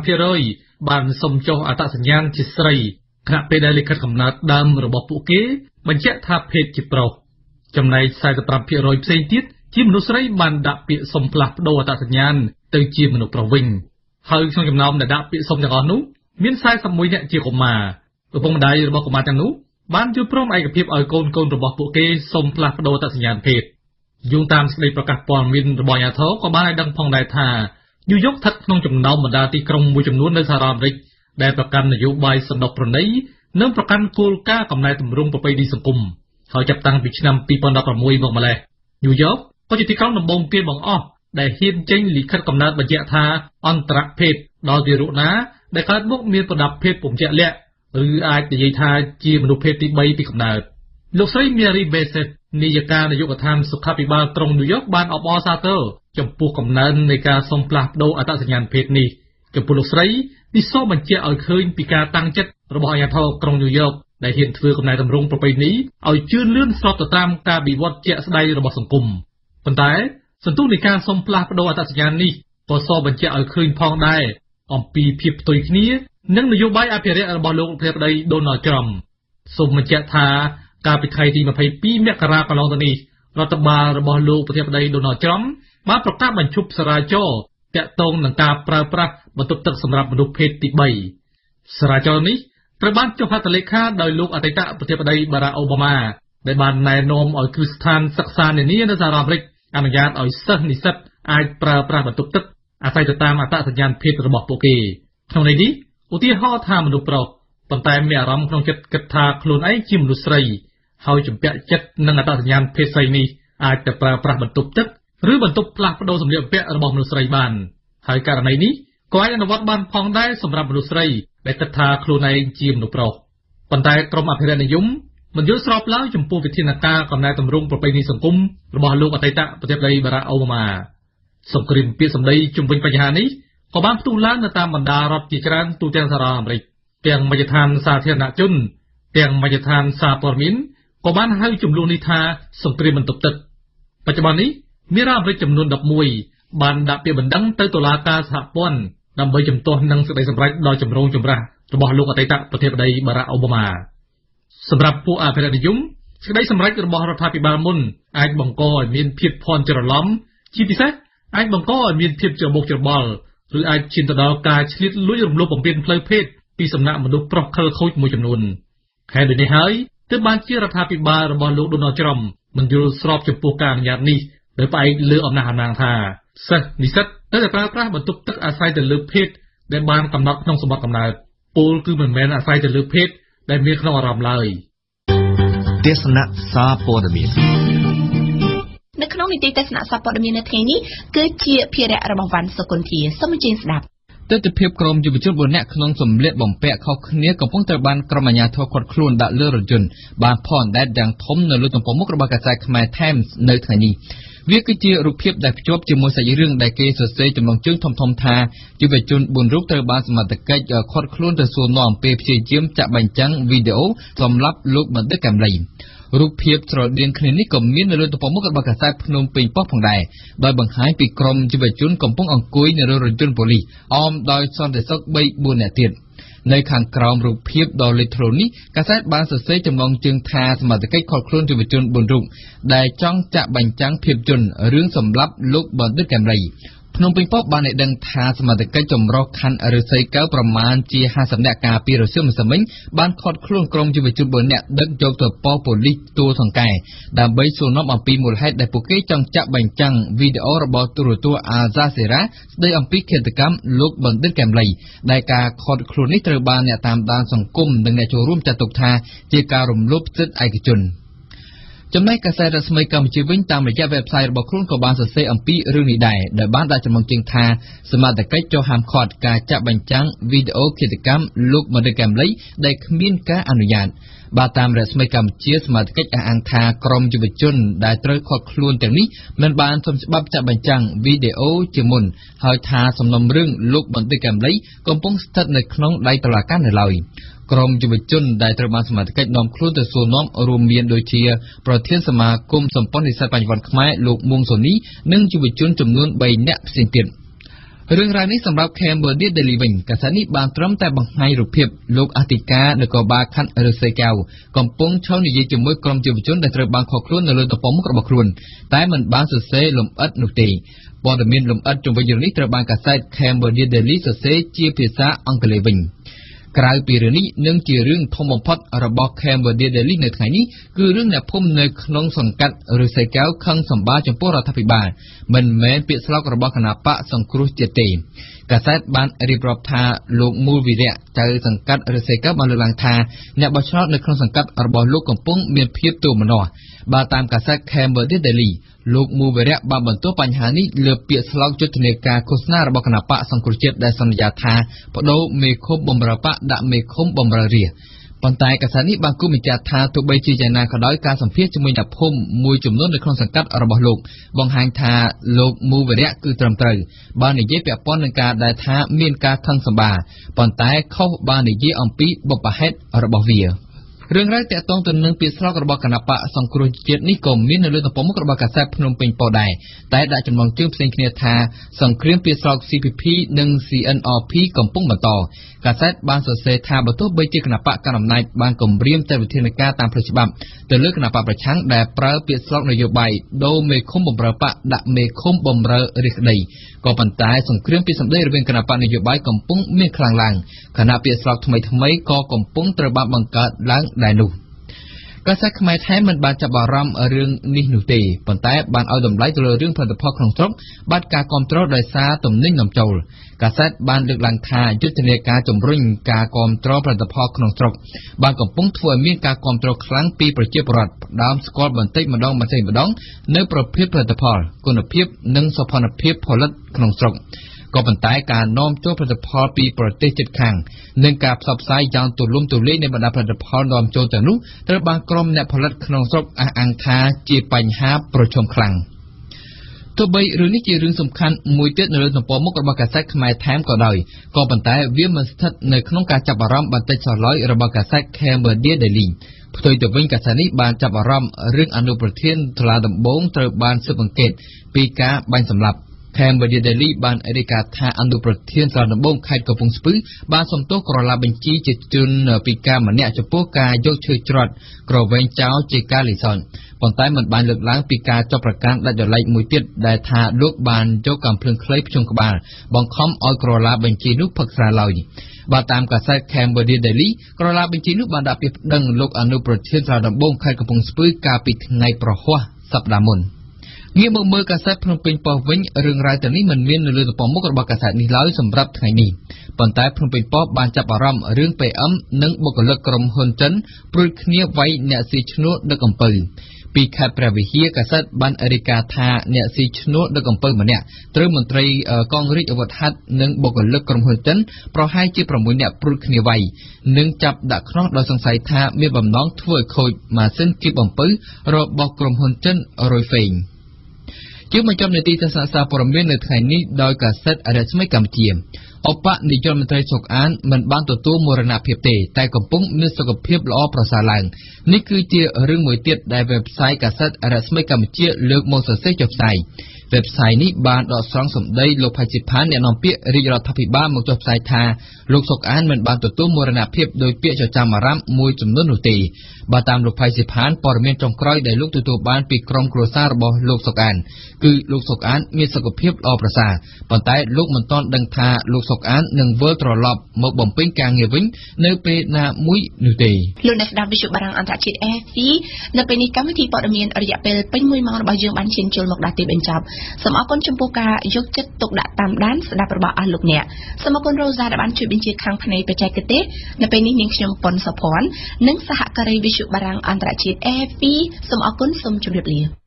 55% បានសុំចុះអត្តសញ្ញាណជាស្រីខណៈពេលដែលលិខិតកំណើតដើមរបស់ពួកគេបញ្ជាក់ថាភេទជាប្រុសចំណែក 45% ផ្សេងទៀតជាមនុស្សស្រីបានដាក់ពាក្យសុំផ្លាស់ប្តូរអត្តសញ្ញាណទៅជាមនុស្សប្រុសវិញហើយក្នុងចំណោមអ្នកដាក់ពាក្យសុំទាំងអស់នោះមាន41នាក់ជាកុមារឪពុកម្ដាយរបស់កុមារទាំងនោះបានយល់ព្រមឯកភាពឲ្យកូនរបស់ពួកគេសុំផ្លាស់ប្តូរអត្តសញ្ញាណភេទយោងតាមសេចក្តីប្រកាសព័ត៌មានរបស់អាជ្ញាធរក៏បានឲ្យដឹងផងដែរថាញូវយ៉កស្ថិតក្នុងចំណោមបណ្ដាទីក្រុងមួយចំនួននៅសហរដ្ឋអាមេរិកដែលប្រកាន់នយោបាយសណ្ដុកប្រណីនិងប្រកាន់គោលការណ៍កំណែទម្រង់ប្រពៃណីសង្គមហើយចាប់តាំងពីឆ្នាំ2016មកម្លេះញូវយ៉កក៏ជាទីក្រុងដំបូងគេបង្អស់ដែលហ៊ានចេញលិខិតកំណើតបញ្ជាក់ថាអន្តរភេទដល់ទារកណាដែលកើតមកមានប្រដាប់ភេទពុំជាក់លាក់ឬអាចនិយាយថាជាមនុស្សភេទទី3ពីកំណើតលោកស្រី Mary Bassett នាយិកានាយកដ្ឋានសុខាភិបាលក្រុងញូវយ៉កបានអបអរសាទរចំពោះកំណើននៃការសុំផ្លាស់ប្តូរអត្តសញ្ញាណភេទនេះចំពោះលោកស្រីនេះសូមបញ្ជាក់ឲ្យឃើញពីការតាំងចិត្តរបស់អាជ្ញាធរក្រុងញូវយ៉កដែលហ៊ានធ្វើកំណែទម្រង់ប្រពៃណីឲ្យជឿនលឿនស្របទៅតាមការវិវត្តជាក់ស្ដែងរបស់សង្គមប៉ុន្តែសន្ទុះនៃការសុំផ្លាស់ប្តូរអត្តសញ្ញាណនេះក៏សូមបញ្ជាក់ឲ្យឃើញផងដែរអំពីភាពផ្ទុយគ្នានិងនយោបាយអភិរក្សរបស់លោកប្រធានាធិបតី Donald Trump សូមបញ្ជាក់ថាកាលពីថ្ងៃទី22មករាកន្លងទៅនេះរដ្ឋបាលរបស់លោកប្រធានាធិបតី Donald Trump បានប្រកាសបញ្ឈប់ចរាចរណ៍ទាក់ទងនឹងការប្រើប្រាស់បន្ទប់ទឹកសម្រាប់មនុស្សភេទទី3ចរាចរណ៍នេះត្រូវបានចុះហត្ថលេខាដោយលោកអតីតប្រធានាធិបតី Barack Obama ដែលបានណែនាំឲ្យគ្រឹះស្ថានសិក្សានានានៅសហរដ្ឋអាមេរិកអនុញ្ញាតឲ្យសិស្សនិស្សិតអាចប្រើប្រាស់បន្ទប់ទឹកអាស្រ័យទៅតាមអត្តសញ្ញាណភេទរបស់ពួកគេក្នុងន័យនេះឧទាហរណ៍ថាមនុស្សប្រុសប៉ុន្តែមានអារម្មណ៍ក្នុងចិត្តគិតថាខ្លួនឯងជាមនុស្សស្រីហើយជំពាក់ចិត្តនឹងអត្តសញ្ញាណភេទស្រីនេះអាចទៅប្រើប្រាស់បន្ទប់ទឹកឬបន្ទប់ផ្លាស់ប្តូរសម្លៀកបំពាក់របស់មនុស្សស្រីបានហើយករណីនេះក៏អាចអនុវត្តបានផងដែរសម្រាប់មនុស្សស្រីដែលគិតថាខ្លួនឯងជាមនុស្សប្រុសប៉ុន្តែក្រុមអភិរក្សនិយមមិនយល់ស្របឡើយចំពោះវិធានការកំណែទម្រង់ប្រពៃណីសង្គមរបស់លោកអតីតប្រធានាធិបតី Barack Obama សង្គ្រាមពាក្យសម្ដីជំវិញបញ្ហានេះក៏បានផ្ទុះឡើងនៅតាមបណ្ដារដ្ឋជាច្រើនទូទាំងសហរដ្ឋអាមេរិកទាំងមជ្ឈដ្ឋានសាធារណជនទាំងមជ្ឈដ្ឋានសារព័ត៌មានក៏បានហៅចំនួននេះថាសង្គ្រាមបន្ទប់ទឹកបច្ចុប្បន្ននេះមានរដ្ឋអាមេរិកចំនួន11បានដាក់ពាក្យបណ្ដឹងទៅតុលាការសហព័ន្ធដើម្បីជំទាស់នឹងសេចក្តីសម្រេចដ៏ចម្រូងចម្រាសរបស់លោកអតីតប្រធានាធិបតីបារ៉ាក់អូបាម៉ាសម្រាប់ពួកអភិរក្សនិយមសេចក្តីសម្រេចរបស់រដ្ឋាភិបាលមុនអាចបង្កឲ្យមានភាពភ័ន្តច្រឡំជាពិសេសអាចបង្កឲ្យមានភាពច្របូកច្របល់ឬអាចឈានទៅដល់ការឆ្លៀតលួចរំលោភបំពានផ្លូវភេទពីសំណាក់មនុស្សប្រុសខិលខូចមួយចំនួនខែដូចនេះហើយទើបបានជារដ្ឋាភិបាលរបស់លោកដូណាល់ត្រុំមិនយល់ស្របចំពោះការអនុញ្ញាតនេះដោយផ្អែកលើអំណះអំណាងថាសិស្សនិស្សិតនៅតែប្រើប្រាស់បន្ទប់ទឹកអាស្រ័យទៅលើភេទដែលបានកំណត់ក្នុងសម្បត្តិកំណើតពលគឺមិនមែនអាស្រ័យទៅលើភេទដែលមានក្នុងអារម្មណ៍ឡើយទេសនាសារព័ត៌មាននៅក្នុងនីតិទេសនាសារព័ត៌មាននៅថ្ងៃនេះគឺជាភារៈរបស់វ៉ាន់សុគន្ធាសូមអញ្ជើញស្ដាប់ទស្សនវិជ្ជាក្រុមយុវជន4នាក់ក្នុងសម្លៀកបំពាក់ខុសគ្នាកំពុងត្រូវបានក្រុមអាជ្ញាធរឃាត់ខ្លួនដាក់លើរថយន្តបានផនដែតយ៉ាងធំនៅលើទំព័រមុខរបស់កាសែតខ្មែរ Times នៅថ្ងៃនេះវាគឺជារូបភាពដែលភ្ជាប់ជាមួយសាច់រឿងដែលគេសរសេរចំណងជើងធំៗថាយុវជន4រូបត្រូវបានសមត្ថកិច្ចឃាត់ខ្លួនទៅសួរនាំពេលព្យាយាមចាក់បញ្ចាំងវីដេអូសម្រាប់លោកបណ្ឌិតកែមលីរូបភាពស្រដៀងគ្នានេះក៏មាននៅលើទំព័រមុខរបស់កាសែតភ្នំពេញប៉ុស្តិ៍ផងដែរដោយបង្ហាញពីក្រុមយុវជនកំពុងអង្គុយនៅលើរថយន្តប៉ូលីសអមដោយសន្តិសុខ 3-4 នាក់ទៀតនៅខាងក្រោមរូបភាពដ៏លេចធ្លោនេះកាសែតបានសរសេរចំណងជើងថាសមត្ថកិច្ចឃាត់ខ្លួនយុវជន4រូបដែលចង់ចាក់បញ្ចាំងភាពយន្តរឿងសម្លាប់លោកបណ្ឌិតកែមលីភ្នំពេញប៉ុស្តិ៍បានឲ្យដឹងថាសមត្ថកិច្ចចម្រុះខណ្ឌឫស្សីកែវប្រមាណជា50នាក់កាលពីរសៀលម្សិលមិញបានឃាត់ខ្លួនក្រុមយុវជន4នាក់ដឹកយកទៅប៉ុស្តិ៍ប៉ូលីសទួលសង្កែដើម្បីសួរនាំអំពីមូលហេតុដែលពួកគេចង់ចាក់បញ្ចាំងវីដេអូរបស់ទូរទស្សន៍អាហ្សាសេរ៉ាស្ដីអំពីឃាតកម្មលោកបណ្ឌិតកែមលីដែលការឃាត់ខ្លួននេះត្រូវបានអ្នកតាមដានសង្គមនិងអ្នកចូលរួមចាត់ទុកថាជាការរំលោភសិទ្ធិឯកជនចំណែកកាសែតរស្មីកម្ពុជាវិញតាមរយៈវេបសាយរបស់ខ្លួនក៏បានសរសេរអំពីរឿងនេះដែរដោយបានដាក់ចំណងជើងថាសមត្ថកិច្ចចុះហាមឃាត់ការចាក់បញ្ចាំងវីដេអូឃាតកម្មលោកបណ្ឌិតកែមលីដែលគ្មានការអនុញ្ញាតបាទតាមរស្មីកម្ពុជាសមត្ថកិច្ចអះអាងថាក្រុមយុវជនដែលត្រូវឃាត់ខ្លួនទាំងនេះមិនបានសុំច្បាប់ចាក់បញ្ចាំងវីដេអូជាមុនហើយថាសំណុំរឿងលោកបណ្ឌិតកែមលីកំពុងស្ថិតនៅក្នុងដៃតុលាការនៅឡើយក្រុមយុវជនដែលត្រូវបានសមត្ថកិច្ចនាំខ្លួនទៅសួរនាំរួមមានដូចជាប្រធានសមាគមសម្ព័ន្ធនិស្សិតបញ្ញវន្តខ្មែរលោកមួងសូនីនិងយុវជនចំនួន3នាក់ផ្សេងទៀតរឿងរ៉ាវនេះសម្រាប់ Cambodia Daily វិញកាសែតនេះបានត្រឹមតែបង្ហាញរូបភាពលោកអធិការនគរបាលខណ្ឌឫស្សីកែវកំពុងឈរនិយាយជាមួយក្រុមយុវជនដែលត្រូវបានឃាត់ខ្លួននៅលើទំព័រមុខរបស់ខ្លួនតែមិនបានសរសេរលម្អិតនោះទេព័ត៌មានលម្អិតជុំវិញរឿងនេះត្រូវបានកាសែត Cambodia Daily សរសេរជាភាសាអង់គ្លេសវិញក្រៅពីរឿងនេះនឹងជារឿងធំបំផុតរបស់ Cambodia Daily នៅថ្ងៃនេះគឺរឿងអ្នកភូមិនៅក្នុងសង្កាត់ឫស្សីកែវខឹងសម្បាចំពោះរដ្ឋាភិបាលមិនមែនពាក្យស្លោករបស់គណបកសង្គ្រោះជាតិទេកាសែតបានរៀបរាប់ថាលោកមូលវីរៈចៅសង្កាត់ឫស្សីកែវបានលើកឡើងថាអ្នកបោះឆ្នោតនៅក្នុងសង្កាត់របស់លោកកំពុងមានភាពទូមនាស់បាទតាមកាសែត Cambodia Daily លោកមូលវីរៈបានបន្ទោសបញ្ហានេះលើពាក្យស្លោកយុទ្ធនាការឃោសនារបស់គណបកសង្គ្រោះជាតិដែលសន្យាថាបដូរមេឃុំបំរើបកដាក់មេឃុំបំរើរាជប៉ុន្តែកាសែតនេះបានគូបញ្ជាក់ថាទោះបីជាយ៉ាងណាក៏ដោយការសម្ភាសជាមួយអ្នកភូមិមួយចំនួននៅក្នុងសង្កាត់របស់លោកបង្ហាញថាលោកមូលវីរៈគឺត្រឹមត្រូវបាននិយាយពាក់ព័ន្ធនឹងការដែលថាមានការខឹងសម្បាប៉ុន្តែខុសបាននិយាយអំពីបុព្វហេតុរបស់វារឿងរ៉ាវតាក់ទងទៅនឹងពាក្យស្លោករបស់គណបកសង្គ្រោះជាតិនេះក៏មាននៅលើទំព័រមុខរបស់កាសែតភ្នំពេញប៉ុស្តិ៍ដែរតែដាក់ចំណងជើងផ្សេងគ្នាថាសង្គ្រាមពាក្យស្លោក CPP និង CNRP កំពុងបន្តកាសែតបានសរសេរថាបើទោះបីជាគណបកកណ្ដាលអំណាចបានគម្រាមតែវិធានការតាមផ្លូវច្បាប់ទៅលើគណបកប្រឆាំងដែលប្រើពាក្យស្លោកនយោបាយដូរមេឃុំបំរើបកដាក់មេឃុំបំរើរាជក្តីក៏ប៉ុន្តែសង្គ្រាមពាក្យសម្ដីរវាងគណបកនយោបាយកំពុងមានខ្លាំងឡើងខណៈពាក្យស្លោកថ្មីៗក៏កំពុងត្រូវបានបង្កើតឡើងដែរនោះកាសែតខ្មែរថៃមិនបានចាប់អារម្មណ៍រឿងនេះនោះទេប៉ុន្តែបានឲ្យតម្លៃទៅលើរឿងផលិតផលក្នុងស្រុកបាត់ការគ្រប់គ្រងដោយសារទំនិញនាំចូលកាសែតបានលើកឡើងថាយុទ្ធនាការជំរុញការគ្រប់គ្រងផលិតផលក្នុងស្រុកបានកំពុងធ្វើឲ្យមានការគ្រប់គ្រងខ្លាំងពីប្រជាពលរដ្ឋផ្ដើមស្គាល់បន្តិចម្ដងនៅប្រភេទផលិតផលគុណភាពនិងសោភ័ណភាពផលិតក្នុងស្រុកក៏ប៉ុន្តែការនាំចូលផលិតផលពីប្រទេសជិតខាងនិងការផ្សព្វផ្សាយយ៉ាងទូលំទូលាយនៃបណ្ដាផលិតផលនាំចូលទាំងនោះត្រូវបានក្រុមអ្នកផលិតក្នុងស្រុកអះអាងថាជាបញ្ហាប្រឈមខ្លាំងទទោះបីរឿងនេះជារឿងសំខាន់មួយទៀតនៅលើទំព័រមុខរបស់កាសែតខ្មែរថែមក៏ដោយក៏ប៉ុន្តែវាមិនស្ថិតនៅក្នុងការចាប់អារម្មណ៍បន្តិចសោះឡើយរបស់កាសែត Cambodia Daily ផ្ទុយទៅវិញកាសែតនេះបានចាប់អារម្មណ៍រឿងអនុប្រធានតុលាដំបងត្រូវបានស៊ើបអង្កេតពីការបាញ់សម្លាប់ Cambodia Daily បានរាយការណ៍ថាអនុប្រធានតុលាដំបងខេត្តកំពង់ស្ពឺបានសំទោសក្រឡាបញ្ជីជាជនពិការម្នាក់ចំពោះការយកឈើច្រត់ក្រវែងចោលជាការលិសនប៉ុន្តែមិនបានលើកឡើងពីការចាប់ប្រកាន់ដាច់ដោយឡែកមួយទៀតដែលថាលោកបានយកកាំភ្លើងខ្លីភ្ជង់ក្បាលបង្ខំឲ្យក្រឡាបញ្ជីនោះផឹកស្រាឡើយបើតាមកាសែត Cambodia Daily ក្រឡាបញ្ជីនោះបានដាក់ពាក្យប្តឹងលោកអនុប្រធានតុលាដំបងខេត្តកំពង់ស្ពឺកាលពីថ្ងៃប្រហ័សសប្តាហ៍មុនងាកមកមើលកាសែតភ្នំពេញប៉ុស្តិ៍វិញរឿងរ៉ាវទាំងនេះមិនមាននៅលើទំព័រមុខរបស់កាសែតនេះឡើយសម្រាប់ថ្ងៃនេះប៉ុន្តែភ្នំពេញប៉ុស្តិ៍បានចាប់អារម្មណ៍រឿង PM និងបុគ្គលិកក្រុមហ៊ុនចិនព្រួយគ្នាវាយអ្នកស៊ីឈ្នួលដឹកអំពើពីខេត្តព្រះវិហារកាសែតបានរាយការណ៍ថាអ្នកស៊ីឈ្នួលដឹកអំពើម្នាក់ត្រូវមន្ត្រីកងរាជអាវុធហត្ថនិងបុគ្គលិកក្រុមហ៊ុនចិនប្រហែលជា6នាក់ព្រួយគ្នាវាយនិងចាប់ដាក់ខ្នោះដោយសង្ស័យថាមានបំណងធ្វើឲ្យខូចម៉ាស៊ីនគៀបអំពៅរបស់ក្រុមហ៊ុនចិនរុយហ្វេងជាបញ្ចប់នីតិទស្សនសារព័ត៌មាននៅថ្ងៃនេះដោយកាសែតរស្មីកម្ពុជាអបនាយករដ្ឋមន្ត្រីសុកអានមិនបានទទួលមរណភាពទេតែកំពុងមានសុខភាពល្អប្រសើរឡើងនេះគឺជារឿងមួយទៀតដែលវេបសាយកាសែតរស្មីកម្ពុជាលើកមកសរសេរចុះផ្សាយវេបសាយនេះបានដកស្រង់សម្ដីលោកផៃស៊ីផានអ្នកនាំពាក្យរាជរដ្ឋាភិបាលមកចុះផ្សាយថាលោកសុកអានមិនបានទទួលមរណភាពដោយពាក្យចចាមអារ៉ាំមួយចំនួននោះទេបើតាមលោកផៃស៊ីផានព័ត៌មានចុងក្រោយដែលលោកទទួលបានពីក្រុមគ្រួសាររបស់លោកសុកអានគឺលោកសុកអានមានសុខភាពល្អប្រសើរប៉ុន្តែលោកមិនទាន់ដឹងថាលោកសុកអាននឹងវិលត្រឡប់មកបំពេញការងារវិញនៅពេលណាមួយនោះទេលោកអ្នកស្ដាប់វិទ្យុបារាំងអន្តរជាតិ RFI នៅពេលនេះកម្មវិធីព័ត៌មានរយៈពេលពេញ1ម៉ោងរបស់យើងបានឈានចូលមកដល់ទីបញ្ចប់សូមអរគុណចំពោះការយកចិត្តទុកដាក់តាមដានស្ដាប់របស់អស់លោកអ្នកសូមអរគុណរ៉ូសាដែលបានជួយបញ្ជាខាងផ្នែកបច្ចេកទេសនៅពេលនេះនាងខ្ញុំប៉ុនសុភ័ណ្ឌនិងសហការីវិទ្យុបារាំងអន្តរជាតិ RFI សូមអរគុណសូមជម្រាបលា